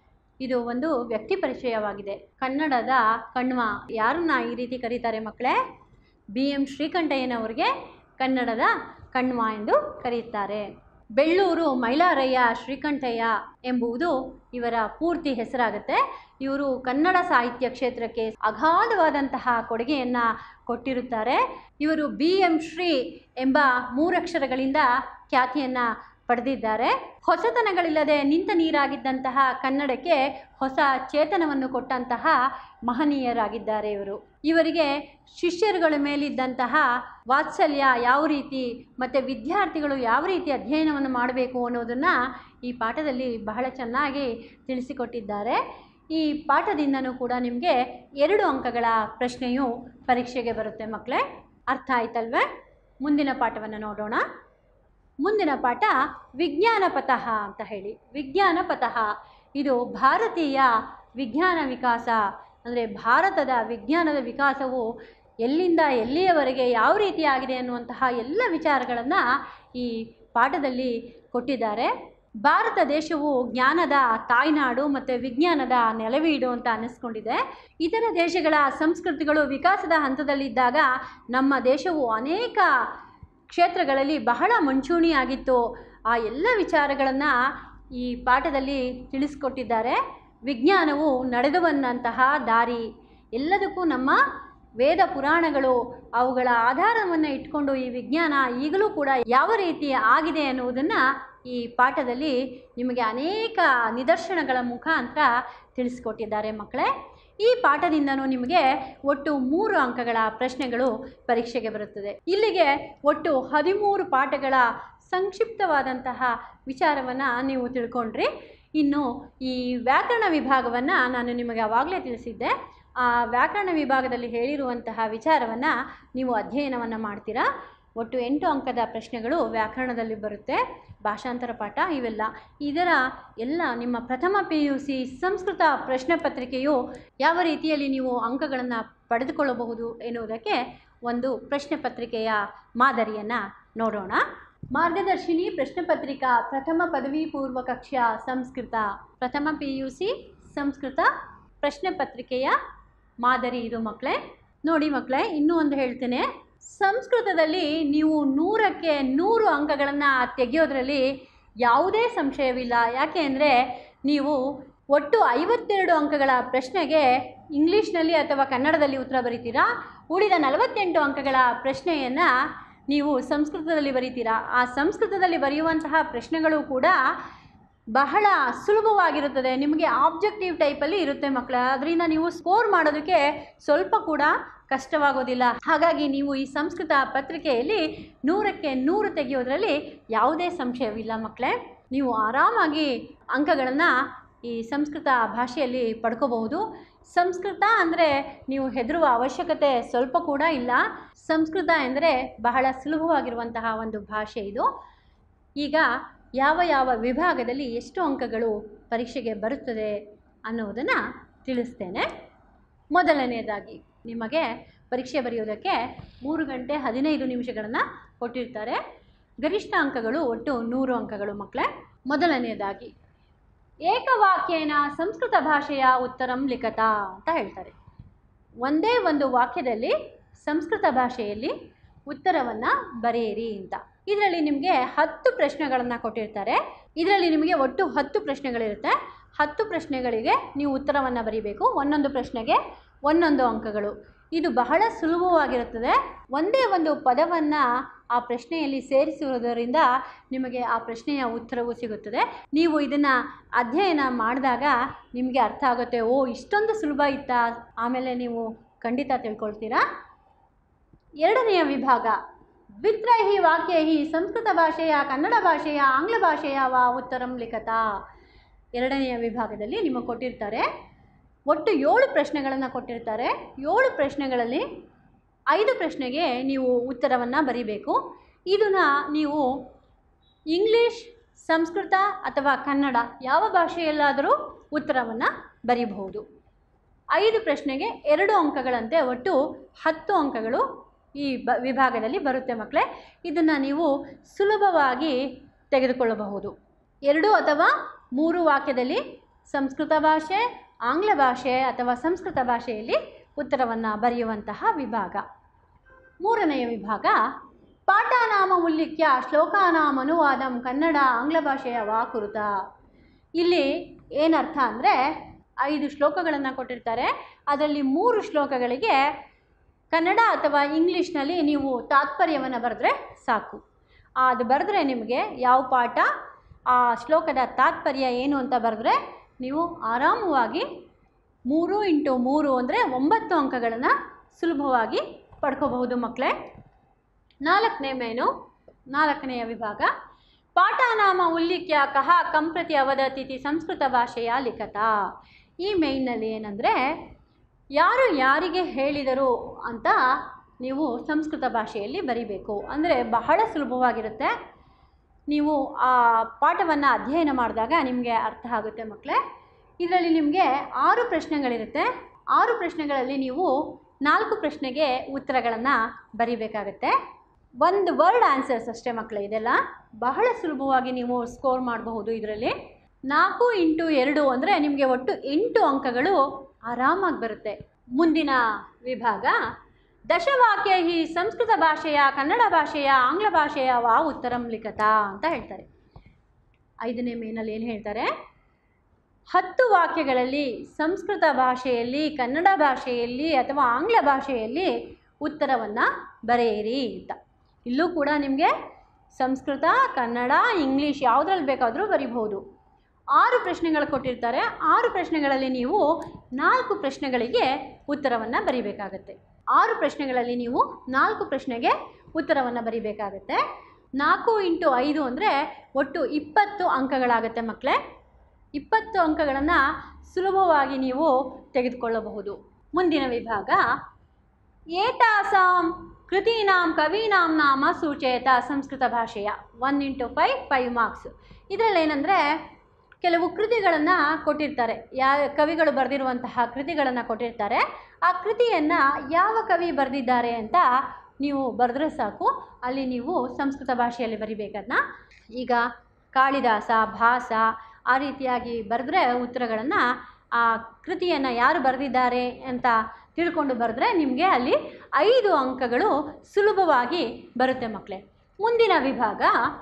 ಇದು ಒಂದು ವ್ಯಕ್ತಿ ಪರಿಚಯವಾಗಿದೆ. ಕನ್ನಡದ ಕಣ್ವ. ಯಾರನ್ನ ಈ ರೀತಿ ಕರೀತಾರೆ ಮಕ್ಕಳೇ? ಬಿ ಎಂ ಶ್ರೀಕಂಠಯ್ಯನವರಿಗೆ ಕನ್ನಡದ ಕಣ್ವ ಎಂದು ಕರೆಯುತ್ತಾರೆ. ಬೆಳ್ಳೂರು ಮೈಲಾರಯ್ಯ ಶ್ರೀಕಂಠಯ್ಯ ಎಂಬುದು ಇವರ ಪೂರ್ತಿ ಹೆಸರಾಗುತ್ತೆ. ಇವರು ಕನ್ನಡ ಸಾಹಿತ್ಯ ಕ್ಷೇತ್ರಕ್ಕೆ ಅಗಾಧವಾದಂತಹ ಕೊಡುಗೆಯನ್ನು ಕೊಟ್ಟಿರುತ್ತಾರೆ. ಇವರು ಬಿ ಎಂ ಶ್ರೀ ಎಂಬ ಮೂರಕ್ಷರಗಳಿಂದ ಖ್ಯಾತಿಯನ್ನು ಪಡೆದಿದ್ದಾರೆ. ಹೊಸತನಗಳಿಲ್ಲದೆ ನಿಂತ ನೀರಾಗಿದ್ದಂತಹ ಕನ್ನಡಕ್ಕೆ ಹೊಸ ಚೇತನವನ್ನು ಕೊಟ್ಟಂತಹ ಮಹನೀಯರಾಗಿದ್ದಾರೆ ಇವರು. ಇವರಿಗೆ ಶಿಷ್ಯರುಗಳ ಮೇಲಿದ್ದಂತಹ ವಾತ್ಸಲ್ಯ ಯಾವ ರೀತಿ ಮತ್ತು ವಿದ್ಯಾರ್ಥಿಗಳು ಯಾವ ರೀತಿ ಅಧ್ಯಯನವನ್ನು ಮಾಡಬೇಕು ಅನ್ನೋದನ್ನು ಈ ಪಾಠದಲ್ಲಿ ಬಹಳ ಚೆನ್ನಾಗಿ ತಿಳಿಸಿಕೊಟ್ಟಿದ್ದಾರೆ. ಈ ಪಾಠದಿಂದನೂ ಕೂಡ ನಿಮಗೆ ಎರಡು ಅಂಕಗಳ ಪ್ರಶ್ನೆಯು ಪರೀಕ್ಷೆಗೆ ಬರುತ್ತೆ ಮಕ್ಕಳೇ. ಅರ್ಥ ಆಯ್ತಲ್ವೇ? ಮುಂದಿನ ಪಾಠವನ್ನು ನೋಡೋಣ. ಮುಂದಿನ ಪಾಠ ವಿಜ್ಞಾನ ಪಥಃ ಅಂತ ಹೇಳಿ. ವಿಜ್ಞಾನ ಪಥಃ ಇದು ಭಾರತೀಯ ವಿಜ್ಞಾನ ವಿಕಾಸ, ಅಂದರೆ ಭಾರತದ ವಿಜ್ಞಾನದ ವಿಕಾಸವು ಎಲ್ಲಿಂದ ಎಲ್ಲಿಯವರೆಗೆ ಯಾವ ರೀತಿಯಾಗಿದೆ ಅನ್ನುವಂತಹ ಎಲ್ಲ ವಿಚಾರಗಳನ್ನು ಈ ಪಾಠದಲ್ಲಿ ಕೊಟ್ಟಿದ್ದಾರೆ. ಭಾರತ ದೇಶವು ಜ್ಞಾನದ ತಾಯ್ನಾಡು ಮತ್ತು ವಿಜ್ಞಾನದ ನೆಲವೀಡು ಅಂತ ಅನ್ನಿಸ್ಕೊಂಡಿದೆ. ಇತರ ದೇಶಗಳ ಸಂಸ್ಕೃತಿಗಳು ವಿಕಾಸದ ಹಂತದಲ್ಲಿದ್ದಾಗ ನಮ್ಮ ದೇಶವು ಅನೇಕ ಕ್ಷೇತ್ರಗಳಲ್ಲಿ ಬಹಳ ಮುಂಚೂಣಿಯಾಗಿತ್ತು. ಆ ಎಲ್ಲ ವಿಚಾರಗಳನ್ನು ಈ ಪಾಠದಲ್ಲಿ ತಿಳಿಸ್ಕೊಟ್ಟಿದ್ದಾರೆ. ವಿಜ್ಞಾನವು ನಡೆದು ಬಂದಂತಹ ದಾರಿ, ಎಲ್ಲದಕ್ಕೂ ನಮ್ಮ ವೇದ ಪುರಾಣಗಳು ಅವುಗಳ ಆಧಾರವನ್ನು ಇಟ್ಕೊಂಡು ಈ ವಿಜ್ಞಾನ ಈಗಲೂ ಕೂಡ ಯಾವ ರೀತಿ ಆಗಿದೆ ಅನ್ನುವುದನ್ನು ಈ ಪಾಠದಲ್ಲಿ ನಿಮಗೆ ಅನೇಕ ನಿದರ್ಶನಗಳ ಮುಖಾಂತರ ತಿಳಿಸ್ಕೊಟ್ಟಿದ್ದಾರೆ ಮಕ್ಕಳೇ. ಈ ಪಾಠದಿಂದನೂ ನಿಮಗೆ ಒಟ್ಟು ಮೂರು ಅಂಕಗಳ ಪ್ರಶ್ನೆಗಳು ಪರೀಕ್ಷೆಗೆ ಬರುತ್ತದೆ. ಇಲ್ಲಿಗೆ ಒಟ್ಟು ಹದಿಮೂರು ಪಾಠಗಳ ಸಂಕ್ಷಿಪ್ತವಾದಂತಹ ವಿಚಾರವನ್ನು ನೀವು ತಿಳ್ಕೊಂಡ್ರಿ. ಇನ್ನು ಈ ವ್ಯಾಕರಣ ವಿಭಾಗವನ್ನು ನಾನು ನಿಮಗೆ ಆವಾಗಲೇ ತಿಳಿಸಿದ್ದೆ. ಆ ವ್ಯಾಕರಣ ವಿಭಾಗದಲ್ಲಿ ಹೇಳಿರುವಂತಹ ವಿಚಾರವನ್ನು ನೀವು ಅಧ್ಯಯನವನ್ನು ಮಾಡ್ತೀರಾ. ಒಟ್ಟು ಎಂಟು ಅಂಕದ ಪ್ರಶ್ನೆಗಳು ವ್ಯಾಕರಣದಲ್ಲಿ ಬರುತ್ತೆ. ಭಾಷಾಂತರ ಪಾಠ ಇವೆಲ್ಲ. ಇದರ ಎಲ್ಲ ನಿಮ್ಮ ಪ್ರಥಮ ಪಿ ಯು ಸಿ ಸಂಸ್ಕೃತ ಪ್ರಶ್ನೆ ಪತ್ರಿಕೆಯು ಯಾವ ರೀತಿಯಲ್ಲಿ ನೀವು ಅಂಕಗಳನ್ನು ಪಡೆದುಕೊಳ್ಳಬಹುದು ಎನ್ನುವುದಕ್ಕೆ ಒಂದು ಪ್ರಶ್ನೆ ಪತ್ರಿಕೆಯ ಮಾದರಿಯನ್ನು ನೋಡೋಣ. ಮಾರ್ಗದರ್ಶಿನಿ ಪ್ರಶ್ನೆ ಪತ್ರಿಕಾ ಪ್ರಥಮ ಪದವಿ ಪೂರ್ವ ಕಕ್ಷಾ ಸಂಸ್ಕೃತ ಪ್ರಥಮ ಪಿ ಯು ಸಿ ಸಂಸ್ಕೃತ ಪ್ರಶ್ನೆ ಪತ್ರಿಕೆಯ ಮಾದರಿ ಇದು ಮಕ್ಕಳೇ. ನೋಡಿ ಮಕ್ಕಳೇ, ಇನ್ನೂ ಒಂದು ಹೇಳ್ತೇನೆ. ಸಂಸ್ಕೃತದಲ್ಲಿ ನೀವು ನೂರಕ್ಕೆ ನೂರು ಅಂಕಗಳನ್ನು ತೆಗೆಯೋದ್ರಲ್ಲಿ ಯಾವುದೇ ಸಂಶಯವಿಲ್ಲ. ಯಾಕೆ ಅಂದರೆ ನೀವು ಒಟ್ಟು ಐವತ್ತೆರಡು ಅಂಕಗಳ ಪ್ರಶ್ನೆಗೆ ಇಂಗ್ಲೀಷ್ನಲ್ಲಿ ಅಥವಾ ಕನ್ನಡದಲ್ಲಿ ಉತ್ತರ ಬರೀತೀರಾ. ಉಳಿದ ನಲವತ್ತೆಂಟು ಅಂಕಗಳ ಪ್ರಶ್ನೆಯನ್ನು ನೀವು ಸಂಸ್ಕೃತದಲ್ಲಿ ಬರೀತೀರಾ, ಆ ಸಂಸ್ಕೃತದಲ್ಲಿ ಬರೆಯುವಂತಹ ಪ್ರಶ್ನೆಗಳು ಕೂಡ ಬಹಳ ಸುಲಭವಾಗಿರುತ್ತದೆ. ನಿಮಗೆ ಆಬ್ಜೆಕ್ಟಿವ್ ಟೈಪಲ್ಲಿ ಇರುತ್ತೆ ಮಕ್ಕಳ, ಅದರಿಂದ ನೀವು ಸ್ಕೋರ್ ಮಾಡೋದಕ್ಕೆ ಸ್ವಲ್ಪ ಕೂಡ ಕಷ್ಟವಾಗೋದಿಲ್ಲ. ಹಾಗಾಗಿ ನೀವು ಈ ಸಂಸ್ಕೃತ ಪತ್ರಿಕೆಯಲ್ಲಿ ನೂರಕ್ಕೆ ನೂರು ತೆಗೆಯೋದ್ರಲ್ಲಿ ಯಾವುದೇ ಸಂಶಯವಿಲ್ಲ ಮಕ್ಕಳೇ. ನೀವು ಆರಾಮಾಗಿ ಅಂಕಗಳನ್ನು ಈ ಸಂಸ್ಕೃತ ಭಾಷೆಯಲ್ಲಿ ಪಡ್ಕೋಬಹುದು. ಸಂಸ್ಕೃತ ಅಂದರೆ ನೀವು ಹೆದರುವ ಅವಶ್ಯಕತೆ ಸ್ವಲ್ಪ ಕೂಡ ಇಲ್ಲ. ಸಂಸ್ಕೃತ ಎಂದರೆ ಬಹಳ ಸುಲಭವಾಗಿರುವಂತಹ ಒಂದು ಭಾಷೆ ಇದು. ಈಗ ಯಾವ ಯಾವ ವಿಭಾಗದಲ್ಲಿ ಎಷ್ಟು ಅಂಕಗಳು ಪರೀಕ್ಷೆಗೆ ಬರುತ್ತದೆ ಅನ್ನೋದನ್ನು ತಿಳಿಸ್ತೇನೆ. ಮೊದಲನೆಯದಾಗಿ ನಿಮಗೆ ಪರೀಕ್ಷೆ ಬರೆಯೋದಕ್ಕೆ ಮೂರು ಗಂಟೆ ಹದಿನೈದು ನಿಮಿಷಗಳನ್ನು ಕೊಟ್ಟಿರ್ತಾರೆ. ಗರಿಷ್ಠ ಅಂಕಗಳು ಒಟ್ಟು ನೂರು ಅಂಕಗಳು ಮಕ್ಕಳೇ. ಮೊದಲನೆಯದಾಗಿ ಏಕವಾಕ್ಯೇನ ಸಂಸ್ಕೃತ ಭಾಷೆಯ ಉತ್ತರಂ ಲಿಖತ ಅಂತ ಹೇಳ್ತಾರೆ. ಒಂದೇ ಒಂದು ವಾಕ್ಯದಲ್ಲಿ ಸಂಸ್ಕೃತ ಭಾಷೆಯಲ್ಲಿ ಉತ್ತರವನ್ನು ಬರೆಯಿರಿ ಅಂತ. ಇದರಲ್ಲಿ ನಿಮಗೆ ಹತ್ತು ಪ್ರಶ್ನೆಗಳನ್ನು ಕೊಟ್ಟಿರ್ತಾರೆ. ಇದರಲ್ಲಿ ನಿಮಗೆ ಒಟ್ಟು ಹತ್ತು ಪ್ರಶ್ನೆಗಳಿರುತ್ತೆ. ಹತ್ತು ಪ್ರಶ್ನೆಗಳಿಗೆ ನೀವು ಉತ್ತರವನ್ನು ಬರೀಬೇಕು. ಒಂದೊಂದು ಪ್ರಶ್ನೆಗೆ ಒಂದೊಂದು ಅಂಕಗಳು. ಇದು ಬಹಳ ಸುಲಭವಾಗಿರುತ್ತದೆ. ಒಂದೇ ಒಂದು ಪದವನ್ನು ಆ ಪ್ರಶ್ನೆಯಲ್ಲಿ ಸೇರಿಸುವುದರಿಂದ ನಿಮಗೆ ಆ ಪ್ರಶ್ನೆಯ ಉತ್ತರವೂ ಸಿಗುತ್ತದೆ. ನೀವು ಇದನ್ನು ಅಧ್ಯಯನ ಮಾಡಿದಾಗ ನಿಮಗೆ ಅರ್ಥ ಆಗುತ್ತೆ, ಓ ಇಷ್ಟೊಂದು ಸುಲಭ ಇತ್ತಾ, ಆಮೇಲೆ ನೀವು ಖಂಡಿತ ತಿಳ್ಕೊಳ್ತೀರಾ. ಎರಡನೆಯ ವಿಭಾಗ ದ್ವಿತ್ರೈಹಿ ವಾಕ್ಯೈಹಿ ಸಂಸ್ಕೃತ ಭಾಷೆಯ ಕನ್ನಡ ಭಾಷೆಯ ಆಂಗ್ಲ ಭಾಷೆಯ ವಾ ಉತ್ತರಂ ಲಿಖತ. ಎರಡನೆಯ ವಿಭಾಗದಲ್ಲಿ ನಿಮಗೆ ಕೊಟ್ಟಿರ್ತಾರೆ ಒಟ್ಟು ಏಳು ಪ್ರಶ್ನೆಗಳನ್ನು ಕೊಟ್ಟಿರ್ತಾರೆ. ಏಳು ಪ್ರಶ್ನೆಗಳಲ್ಲಿ ಐದು ಪ್ರಶ್ನೆಗೆ ನೀವು ಉತ್ತರವನ್ನು ಬರೀಬೇಕು. ಇದನ್ನು ನೀವು ಇಂಗ್ಲೀಷ್, ಸಂಸ್ಕೃತ ಅಥವಾ ಕನ್ನಡ ಯಾವ ಭಾಷೆಯಲ್ಲಾದರೂ ಉತ್ತರವನ್ನು ಬರೀಬಹುದು. ಐದು ಪ್ರಶ್ನೆಗೆ ಎರಡು ಅಂಕಗಳಂತೆ ಒಟ್ಟು ಹತ್ತು ಅಂಕಗಳು ಈ ಬ ವಿಭಾಗದಲ್ಲಿ ಬರುತ್ತೆ ಮಕ್ಕಳೇ. ಇದನ್ನು ನೀವು ಸುಲಭವಾಗಿ ತೆಗೆದುಕೊಳ್ಳಬಹುದು. ಎರಡು ಅಥವಾ ಮೂರು ವಾಕ್ಯದಲ್ಲಿ ಸಂಸ್ಕೃತ ಭಾಷೆ, ಆಂಗ್ಲ ಭಾಷೆ ಅಥವಾ ಸಂಸ್ಕೃತ ಭಾಷೆಯಲ್ಲಿ ಉತ್ತರವನ್ನು ಬರೆಯುವಂತಹ ವಿಭಾಗ. ಮೂರನೆಯ ವಿಭಾಗ ಪಾಠನಾಮ ಉಲ್ಲಿಖ್ಯ ಶ್ಲೋಕಾನಾಮ ಅನುವಾದಂ ಕನ್ನಡ ಆಂಗ್ಲ ಭಾಷೆಯ ವಾ ಕುರುತ. ಇಲ್ಲಿ ಏನರ್ಥ ಅಂದರೆ ಐದು ಶ್ಲೋಕಗಳನ್ನು ಕೊಟ್ಟಿರ್ತಾರೆ. ಅದರಲ್ಲಿ ಮೂರು ಶ್ಲೋಕಗಳಿಗೆ ಕನ್ನಡ ಅಥವಾ ಇಂಗ್ಲೀಷ್ನಲ್ಲಿ ನೀವು ತಾತ್ಪರ್ಯವನ್ನು ಬರೆದ್ರೆ ಸಾಕು. ಅದು ಬರೆದ್ರೆ ನಿಮಗೆ ಯಾವ ಪಾಠ, ಆ ಶ್ಲೋಕದ ತಾತ್ಪರ್ಯ ಏನು ಅಂತ ಬರೆದ್ರೆ ನೀವು ಆರಾಮವಾಗಿ ಮೂರು ಇಂಟು ಮೂರು ಅಂದರೆ ಒಂಬತ್ತು ಅಂಕಗಳನ್ನು ಸುಲಭವಾಗಿ ಪಡ್ಕೋಬಹುದು ಮಕ್ಕಳೇ. ನಾಲ್ಕನೇ ಮೇನು ನಾಲ್ಕನೆಯ ವಿಭಾಗ ಪಾಠನಾಮ ಉಲ್ಲಿಖ್ಯ ಕಹ ಕಂಪ್ರತಿ ಅವದತಿಥಿ ಸಂಸ್ಕೃತ ಭಾಷೆಯ ಲಿಖತ. ಈ ಮೇಯ್ನಲ್ಲಿ ಏನಂದರೆ ಯಾರು ಯಾರಿಗೆ ಹೇಳಿದರು ಅಂತ ನೀವು ಸಂಸ್ಕೃತ ಭಾಷೆಯಲ್ಲಿ ಬರಿಬೇಕು. ಅಂದರೆ ಬಹಳ ಸುಲಭವಾಗಿರುತ್ತೆ. ನೀವು ಆ ಪಾಠವನ್ನು ಅಧ್ಯಯನ ಮಾಡಿದಾಗ ನಿಮಗೆ ಅರ್ಥ ಆಗುತ್ತೆ ಮಕ್ಕಳೇ. ಇದರಲ್ಲಿ ನಿಮಗೆ ಆರು ಪ್ರಶ್ನೆಗಳಿರುತ್ತೆ. ಆರು ಪ್ರಶ್ನೆಗಳಲ್ಲಿ ನೀವು ನಾಲ್ಕು ಪ್ರಶ್ನೆಗೆ ಉತ್ತರಗಳನ್ನು ಬರಿಬೇಕಾಗತ್ತೆ. ಒಂದು ವರ್ಡ್ ಆನ್ಸರ್ಸ್ ಅಷ್ಟೇ ಮಕ್ಕಳೇ. ಇದೆಲ್ಲ ಬಹಳ ಸುಲಭವಾಗಿ ನೀವು ಸ್ಕೋರ್ ಮಾಡಬಹುದು. ಇದರಲ್ಲಿ ನಾಲ್ಕು ಇಂಟು ಎರಡು ಅಂದರೆ ನಿಮಗೆ ಒಟ್ಟು ಎಂಟು ಅಂಕಗಳು ಆರಾಮಾಗಿ ಬರುತ್ತೆ. ಮುಂದಿನ ವಿಭಾಗ ದಶವಾಕ್ಯ ಈ ಸಂಸ್ಕೃತ ಭಾಷೆಯ ಕನ್ನಡ ಭಾಷೆಯ ಆಂಗ್ಲ ಭಾಷೆಯ ವಾ ಉತ್ತರಂ ಲಿಖತ ಅಂತ ಹೇಳ್ತಾರೆ. ಐದನೇ ಮೇನಲ್ಲಿ ಏನು ಹೇಳ್ತಾರೆ, ಹತ್ತು ವಾಕ್ಯಗಳಲ್ಲಿ ಸಂಸ್ಕೃತ ಭಾಷೆಯಲ್ಲಿ, ಕನ್ನಡ ಭಾಷೆಯಲ್ಲಿ ಅಥವಾ ಆಂಗ್ಲ ಭಾಷೆಯಲ್ಲಿ ಉತ್ತರವನ್ನು ಬರೆಯಿರಿ ಅಂತ. ಇಲ್ಲೂ ಕೂಡ ನಿಮಗೆ ಸಂಸ್ಕೃತ, ಕನ್ನಡ, ಇಂಗ್ಲೀಷ್ ಯಾವುದ್ರಲ್ಲಿ ಬೇಕಾದರೂ ಬರಿಬಹುದು. ಆರು ಪ್ರಶ್ನೆಗಳು ಕೊಟ್ಟಿರ್ತಾರೆ. ಆರು ಪ್ರಶ್ನೆಗಳಲ್ಲಿ ನೀವು ನಾಲ್ಕು ಪ್ರಶ್ನೆಗಳಿಗೆ ಉತ್ತರವನ್ನು ಬರಿಬೇಕಾಗತ್ತೆ. ಆರು ಪ್ರಶ್ನೆಗಳಲ್ಲಿ ನೀವು ನಾಲ್ಕು ಪ್ರಶ್ನೆಗೆ ಉತ್ತರವನ್ನು ಬರಿಬೇಕಾಗತ್ತೆ. ನಾಲ್ಕು ಇಂಟು ಐದು ಅಂದರೆ ಒಟ್ಟು ಇಪ್ಪತ್ತು ಅಂಕಗಳಾಗತ್ತೆ ಮಕ್ಕಳೇ. ಇಪ್ಪತ್ತು ಅಂಕಗಳನ್ನು ಸುಲಭವಾಗಿ ನೀವು ತೆಗೆದುಕೊಳ್ಳಬಹುದು. ಮುಂದಿನ ವಿಭಾಗ ಏತಾಸಾಂ ಕೃತೀನಾಂ ಕವೀನಾಂ ನಾಮ ಸೂಚಯತ ಸಂಸ್ಕೃತ ಭಾಷೆಯ. One into five five marks. ಇದರಲ್ಲಿ ಏನಂದರೆ ಕೆಲವು ಕೃತಿಗಳನ್ನು ಕೊಟ್ಟಿರ್ತಾರೆ. ಯಾವ ಕವಿಗಳು ಬರೆದಿರುವಂತಹ ಕೃತಿಗಳನ್ನು ಕೊಟ್ಟಿರ್ತಾರೆ. ಆ ಕೃತಿಯನ್ನು ಯಾವ ಕವಿ ಬರೆದಿದ್ದಾರೆ ಅಂತ ನೀವು ಬರೆದ್ರೆ ಸಾಕು. ಅಲ್ಲಿ ನೀವು ಸಂಸ್ಕೃತ ಭಾಷೆಯಲ್ಲಿ ಬರಿಬೇಕದನ್ನ. ಈಗ ಕಾಳಿದಾಸ, ಭಾಸ ಆ ರೀತಿಯಾಗಿ ಬರೆದ್ರೆ ಉತ್ತರಗಳನ್ನು, ಆ ಕೃತಿಯನ್ನು ಯಾರು ಬರೆದಿದ್ದಾರೆ ಅಂತ ತಿಳ್ಕೊಂಡು ಬರೆದ್ರೆ ನಿಮಗೆ ಅಲ್ಲಿ ಐದು ಅಂಕಗಳು ಸುಲಭವಾಗಿ ಬರುತ್ತೆ ಮಕ್ಕಳೇ. ಮುಂದಿನ ವಿಭಾಗ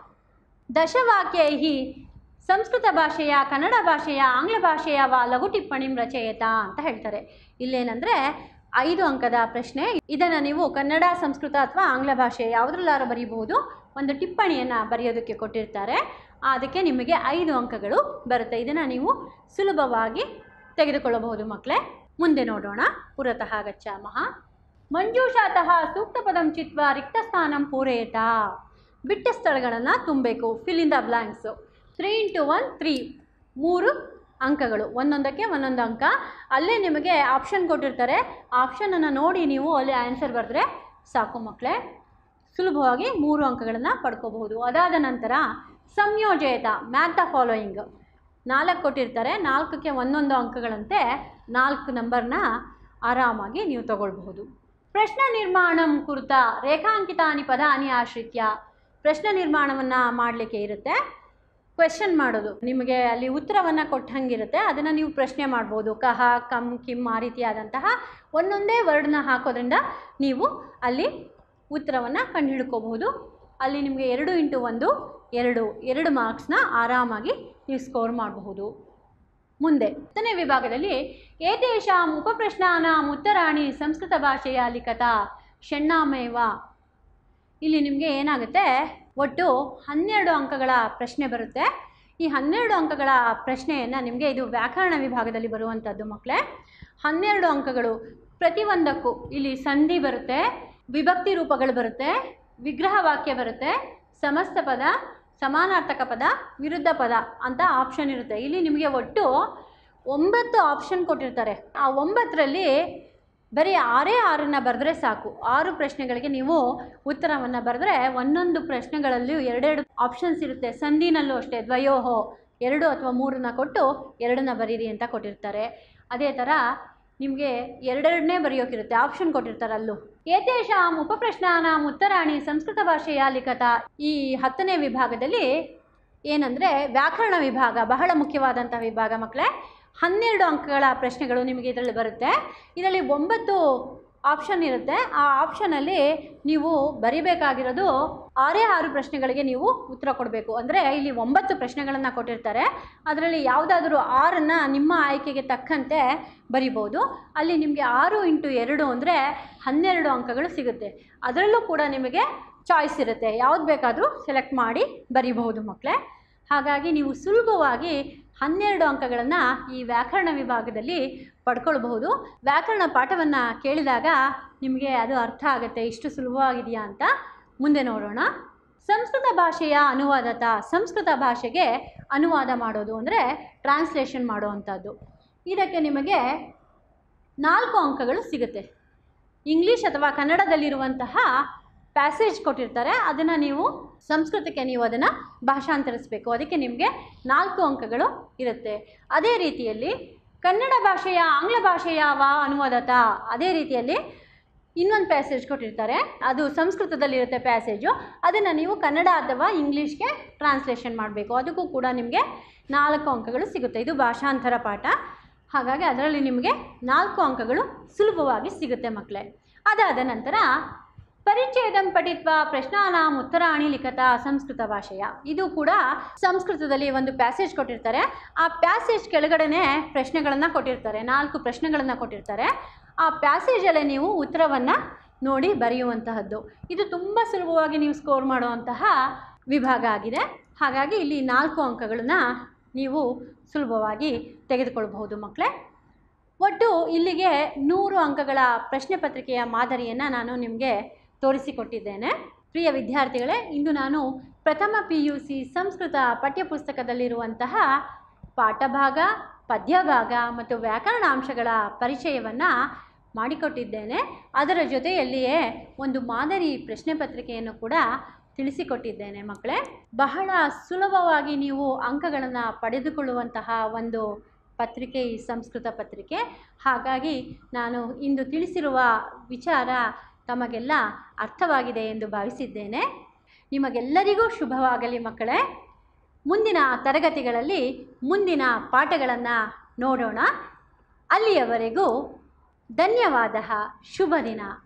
ದಶವಾಕ್ಯೈಹಿ ಸಂಸ್ಕೃತ ಭಾಷೆಯ, ಕನ್ನಡ ಭಾಷೆಯ, ಆಂಗ್ಲ ಭಾಷೆಯ ವಾ ಲಘು ಟಿಪ್ಪಣಿಂ ರಚಯತ ಅಂತ ಹೇಳ್ತಾರೆ. ಇಲ್ಲೇನೆಂದರೆ ಐದು ಅಂಕದ ಪ್ರಶ್ನೆ. ಇದನ್ನು ನೀವು ಕನ್ನಡ, ಸಂಸ್ಕೃತ ಅಥವಾ ಆಂಗ್ಲ ಭಾಷೆ ಯಾವುದ್ರಲ್ಲಾರು ಬರೀಬಹುದು. ಒಂದು ಟಿಪ್ಪಣಿಯನ್ನು ಬರೆಯೋದಕ್ಕೆ ಕೊಟ್ಟಿರ್ತಾರೆ, ಅದಕ್ಕೆ ನಿಮಗೆ ಐದು ಅಂಕಗಳು ಬರುತ್ತೆ. ಇದನ್ನು ನೀವು ಸುಲಭವಾಗಿ ತೆಗೆದುಕೊಳ್ಳಬಹುದು ಮಕ್ಕಳೇ. ಮುಂದೆ ನೋಡೋಣ. ಪುರತಃ ಗಚ್ಚಾಮಃ. ಮಂಜೂಷಾತಃ ಸೂಕ್ತ ಪದಂ ಚಿತ್ವಾ ರಿಕ್ತಸ್ಥಾನಂ ಪೂರಯತ. ಬಿಟ್ಟ ಸ್ಥಳಗಳನ್ನು ತುಂಬಬೇಕು. Fill in the blanks. Three into one three, ಮೂರು ಅಂಕಗಳು, ಒಂದೊಂದಕ್ಕೆ ಒಂದೊಂದು ಅಂಕ. ಅಲ್ಲೇ ನಿಮಗೆ ಆಪ್ಷನ್ ಕೊಟ್ಟಿರ್ತಾರೆ, ಆಪ್ಷನನ್ನು ನೋಡಿ ನೀವು ಅಲ್ಲಿ ಆನ್ಸರ್ ಬರೆದ್ರೆ ಸಾಕು ಮಕ್ಕಳೇ. ಸುಲಭವಾಗಿ ಮೂರು ಅಂಕಗಳನ್ನು ಪಡ್ಕೋಬಹುದು. ಅದಾದ ನಂತರ ಸಂಯೋಜಯತ, ಮ್ಯಾಥ್ ದ ಫಾಲೋಯಿಂಗ್, ನಾಲ್ಕು ಕೊಟ್ಟಿರ್ತಾರೆ, ನಾಲ್ಕಕ್ಕೆ ಒಂದೊಂದು ಅಂಕಗಳಂತೆ ನಾಲ್ಕು ನಂಬರ್ನ ಆರಾಮಾಗಿ ನೀವು ತಗೊಳ್ಬಹುದು. ಪ್ರಶ್ನೆ ನಿರ್ಮಾಣಂ ಕುರಿತ ರೇಖಾಂಕಿತಾನಿ ಪದಾನಿ ಆಶ್ರಿತ್ಯ. ಪ್ರಶ್ನೆ ನಿರ್ಮಾಣವನ್ನು ಮಾಡಲಿಕ್ಕೆ ಇರುತ್ತೆ, ಕ್ವೆಶನ್ ಮಾಡೋದು. ನಿಮಗೆ ಅಲ್ಲಿ ಉತ್ತರವನ್ನು ಕೊಟ್ಟಂಗಿರುತ್ತೆ, ಅದನ್ನು ನೀವು ಪ್ರಶ್ನೆ ಮಾಡ್ಬೋದು. ಕಹ, ಕಮ್, ಕಿಮ್ ಆ ರೀತಿಯಾದಂತಹ ಒಂದೊಂದೇ ವರ್ಡ್ನ ಹಾಕೋದ್ರಿಂದ ನೀವು ಅಲ್ಲಿ ಉತ್ತರವನ್ನು ಕಂಡುಹಿಡ್ಕೋಬಹುದು. ಅಲ್ಲಿ ನಿಮಗೆ ಎರಡು ಇಂಟು ಒಂದು ಎರಡು ಎರಡು ಮಾರ್ಕ್ಸ್ನ ಆರಾಮಾಗಿ ನೀವು ಸ್ಕೋರ್ ಮಾಡಬಹುದು. ಮುಂದೆ ಹತ್ತನೇ ವಿಭಾಗದಲ್ಲಿ ಏತೇಷಾಂ ಉಪಪ್ರಶ್ನಾನಾಂ ಉತ್ತರಾಣಿ ಸಂಸ್ಕೃತ ಭಾಷೆಯ ಲಿಖತ ಷಣ್ಣಾಮೇವ. ಇಲ್ಲಿ ನಿಮಗೆ ಏನಾಗುತ್ತೆ, ಒಟ್ಟು ಹನ್ನೆರಡು ಅಂಕಗಳ ಪ್ರಶ್ನೆ ಬರುತ್ತೆ. ಈ ಹನ್ನೆರಡು ಅಂಕಗಳ ಪ್ರಶ್ನೆಯನ್ನು ನಿಮಗೆ, ಇದು ವ್ಯಾಕರಣ ವಿಭಾಗದಲ್ಲಿ ಬರುವಂಥದ್ದು ಮಕ್ಕಳೇ. ಹನ್ನೆರಡು ಅಂಕಗಳು ಪ್ರತಿಯೊಂದಕ್ಕೂ ಇಲ್ಲಿ ಸಂಧಿ ಬರುತ್ತೆ, ವಿಭಕ್ತಿ ರೂಪಗಳು ಬರುತ್ತೆ, ವಿಗ್ರಹ ವಾಕ್ಯ ಬರುತ್ತೆ, ಸಮಸ್ತ ಪದ, ಸಮಾನಾರ್ಥಕ ಪದ, ವಿರುದ್ಧ ಪದ ಅಂತ ಆಪ್ಷನ್ ಇರುತ್ತೆ. ಇಲ್ಲಿ ನಿಮಗೆ ಒಟ್ಟು ಒಂಬತ್ತು ಆಪ್ಷನ್ ಕೊಟ್ಟಿರ್ತಾರೆ. ಆ ಒಂಬತ್ತರಲ್ಲಿ ಬರೀ ಆರೇ ಆರನ್ನು ಬರೆದ್ರೆ ಸಾಕು. ಆರು ಪ್ರಶ್ನೆಗಳಿಗೆ ನೀವು ಉತ್ತರವನ್ನು ಬರೆದ್ರೆ, ಒಂದೊಂದು ಪ್ರಶ್ನೆಗಳಲ್ಲೂ ಎರಡೆರಡು ಆಪ್ಷನ್ಸ್ ಇರುತ್ತೆ. ಸಂಧಿನಲ್ಲೂ ಅಷ್ಟೇ, ದ್ವಯೋಹೋ, ಎರಡು ಅಥವಾ ಮೂರನ್ನ ಕೊಟ್ಟು ಎರಡನ್ನ ಬರೀರಿ ಅಂತ ಕೊಟ್ಟಿರ್ತಾರೆ. ಅದೇ ಥರ ನಿಮಗೆ ಎರಡೆರಡನೇ ಬರೆಯೋಕ್ಕಿರುತ್ತೆ, ಆಪ್ಷನ್ ಕೊಟ್ಟಿರ್ತಾರೆ ಅಲ್ಲೂ. ಏತೇಷಾಂ ಉಪಪ್ರಶ್ನಾನಾಂ ಉತ್ತರಾಣಿ ಸಂಸ್ಕೃತ ಭಾಷೆಯ ಲಿಖತ. ಈ ಹತ್ತನೇ ವಿಭಾಗದಲ್ಲಿ ಏನಂದರೆ ವ್ಯಾಕರಣ ವಿಭಾಗ ಬಹಳ ಮುಖ್ಯವಾದಂಥ ವಿಭಾಗ ಮಕ್ಕಳೇ. ಹನ್ನೆರಡು ಅಂಕಗಳ ಪ್ರಶ್ನೆಗಳು ನಿಮಗೆ ಇದರಲ್ಲಿ ಬರುತ್ತೆ. ಇದರಲ್ಲಿ ಒಂಬತ್ತು ಆಪ್ಷನ್ ಇರುತ್ತೆ. ಆ ಆಪ್ಷನಲ್ಲಿ ನೀವು ಬರಿಬೇಕಾಗಿರೋದು ಆರೇ ಆರು ಪ್ರಶ್ನೆಗಳಿಗೆ ನೀವು ಉತ್ತರ ಕೊಡಬೇಕು. ಅಂದರೆ ಇಲ್ಲಿ ಒಂಬತ್ತು ಪ್ರಶ್ನೆಗಳನ್ನು ಕೊಟ್ಟಿರ್ತಾರೆ, ಅದರಲ್ಲಿ ಯಾವುದಾದ್ರೂ ಆರನ್ನು ನಿಮ್ಮ ಆಯ್ಕೆಗೆ ತಕ್ಕಂತೆ ಬರಿಬೋದು. ಅಲ್ಲಿ ನಿಮಗೆ ಆರು ಇಂಟು ಎರಡು ಅಂದರೆ ಹನ್ನೆರಡು ಅಂಕಗಳು ಸಿಗುತ್ತೆ. ಅದರಲ್ಲೂ ಕೂಡ ನಿಮಗೆ ಚಾಯ್ಸ್ ಇರುತ್ತೆ, ಯಾವ್ದು ಬೇಕಾದರೂ ಸೆಲೆಕ್ಟ್ ಮಾಡಿ ಬರಿಬಹುದು ಮಕ್ಕಳೇ. ಹಾಗಾಗಿ ನೀವು ಸುಲಭವಾಗಿ ಹನ್ನೆರಡು ಅಂಕಗಳನ್ನು ಈ ವ್ಯಾಕರಣ ವಿಭಾಗದಲ್ಲಿ ಪಡ್ಕೊಳ್ಬಹುದು. ವ್ಯಾಕರಣ ಪಾಠವನ್ನು ಕೇಳಿದಾಗ ನಿಮಗೆ ಅದು ಅರ್ಥ ಆಗುತ್ತೆ, ಇಷ್ಟು ಸುಲಭವಾಗಿದೆಯಾ ಅಂತ. ಮುಂದೆ ನೋಡೋಣ. ಸಂಸ್ಕೃತ ಭಾಷೆಯ ಅನುವಾದತ. ಸಂಸ್ಕೃತ ಭಾಷೆಗೆ ಅನುವಾದ ಮಾಡೋದು ಅಂದರೆ ಟ್ರಾನ್ಸ್ಲೇಷನ್ ಮಾಡುವಂಥದ್ದು. ಇದಕ್ಕೆ ನಿಮಗೆ ನಾಲ್ಕು ಅಂಕಗಳು ಸಿಗುತ್ತೆ. ಇಂಗ್ಲೀಷ್ ಅಥವಾ ಕನ್ನಡದಲ್ಲಿರುವಂತಹ ಪ್ಯಾಸೇಜ್ ಕೊಟ್ಟಿರ್ತಾರೆ, ಅದನ್ನು ನೀವು ಸಂಸ್ಕೃತಕ್ಕೆ ನೀವು ಅದನ್ನು ಭಾಷಾಂತರಿಸಬೇಕು. ಅದಕ್ಕೆ ನಿಮಗೆ ನಾಲ್ಕು ಅಂಕಗಳು ಇರುತ್ತೆ. ಅದೇ ರೀತಿಯಲ್ಲಿ ಕನ್ನಡ ಭಾಷೆಯ ಆಂಗ್ಲ ಭಾಷೆಯ ವಾ ಅನುವಾದತ. ಅದೇ ರೀತಿಯಲ್ಲಿ ಇನ್ನೊಂದು ಪ್ಯಾಸೇಜ್ ಕೊಟ್ಟಿರ್ತಾರೆ, ಅದು ಸಂಸ್ಕೃತದಲ್ಲಿರುತ್ತೆ ಪ್ಯಾಸೇಜು, ಅದನ್ನು ನೀವು ಕನ್ನಡ ಅಥವಾ ಇಂಗ್ಲೀಷ್ಗೆ ಟ್ರಾನ್ಸ್ಲೇಷನ್ ಮಾಡಬೇಕು. ಅದಕ್ಕೂ ಕೂಡ ನಿಮಗೆ ನಾಲ್ಕು ಅಂಕಗಳು ಸಿಗುತ್ತೆ. ಇದು ಭಾಷಾಂತರ ಪಾಠ, ಹಾಗಾಗಿ ಅದರಲ್ಲಿ ನಿಮಗೆ ನಾಲ್ಕು ಅಂಕಗಳು ಸುಲಭವಾಗಿ ಸಿಗುತ್ತೆ ಮಕ್ಕಳೇ. ಅದಾದ ನಂತರ ಪರಿಚ್ಛೇದಂ ಪಠಿತ್ವ ಪ್ರಶ್ನಾನಾಂ ಉತ್ತರಾಣಿ ಲಿಖತ ಸಂಸ್ಕೃತ ಭಾಷೆಯ. ಇದು ಕೂಡ ಸಂಸ್ಕೃತದಲ್ಲಿ ಒಂದು ಪ್ಯಾಸೇಜ್ ಕೊಟ್ಟಿರ್ತಾರೆ. ಆ ಪ್ಯಾಸೇಜ್ ಕೆಳಗಡೆನೆ ಪ್ರಶ್ನೆಗಳನ್ನು ಕೊಟ್ಟಿರ್ತಾರೆ, ನಾಲ್ಕು ಪ್ರಶ್ನೆಗಳನ್ನು ಕೊಟ್ಟಿರ್ತಾರೆ. ಆ ಪ್ಯಾಸೇಜಲ್ಲೇ ನೀವು ಉತ್ತರವನ್ನು ನೋಡಿ ಬರೆಯುವಂತಹದ್ದು. ಇದು ತುಂಬ ಸುಲಭವಾಗಿ ನೀವು ಸ್ಕೋರ್ ಮಾಡುವಂತಹ ವಿಭಾಗ ಆಗಿದೆ. ಹಾಗಾಗಿ ಇಲ್ಲಿ ನಾಲ್ಕು ಅಂಕಗಳನ್ನು ನೀವು ಸುಲಭವಾಗಿ ತೆಗೆದುಕೊಳ್ಳಬಹುದು ಮಕ್ಕಳೇ. ಒಟ್ಟು ಇಲ್ಲಿಗೆ ನೂರು ಅಂಕಗಳ ಪ್ರಶ್ನೆ ಪತ್ರಿಕೆಯ ಮಾದರಿಯನ್ನು ನಾನು ನಿಮಗೆ ತೋರಿಸಿಕೊಟ್ಟಿದ್ದೇನೆ. ಪ್ರಿಯ ವಿದ್ಯಾರ್ಥಿಗಳೇ, ಇಂದು ನಾನು ಪ್ರಥಮ ಪಿ ಯು ಸಿ ಸಂಸ್ಕೃತ ಪಠ್ಯಪುಸ್ತಕದಲ್ಲಿರುವಂತಹ ಪಾಠಭಾಗ, ಪದ್ಯಭಾಗ ಮತ್ತು ವ್ಯಾಕರಣಾಂಶಗಳ ಪರಿಚಯವನ್ನು ಮಾಡಿಕೊಟ್ಟಿದ್ದೇನೆ. ಅದರ ಜೊತೆಯಲ್ಲಿಯೇ ಒಂದು ಮಾದರಿ ಪ್ರಶ್ನೆ ಪತ್ರಿಕೆಯನ್ನು ಕೂಡ ತಿಳಿಸಿಕೊಟ್ಟಿದ್ದೇನೆ ಮಕ್ಕಳೇ. ಬಹಳ ಸುಲಭವಾಗಿ ನೀವು ಅಂಕಗಳನ್ನು ಪಡೆದುಕೊಳ್ಳುವಂತಹ ಒಂದು ಪತ್ರಿಕೆ ಈ ಸಂಸ್ಕೃತ ಪತ್ರಿಕೆ. ಹಾಗಾಗಿ ನಾನು ಇಂದು ತಿಳಿಸಿರುವ ವಿಚಾರ ತಮಗೆಲ್ಲ ಅರ್ಥವಾಗಿದೆ ಎಂದು ಭಾವಿಸಿದ್ದೇನೆ. ನಿಮಗೆಲ್ಲರಿಗೂ ಶುಭವಾಗಲಿ ಮಕ್ಕಳೇ. ಮುಂದಿನ ತರಗತಿಗಳಲ್ಲಿ ಮುಂದಿನ ಪಾಠಗಳನ್ನು ನೋಡೋಣ. ಅಲ್ಲಿಯವರೆಗೂ ಧನ್ಯವಾದ. ಶುಭ ದಿನ.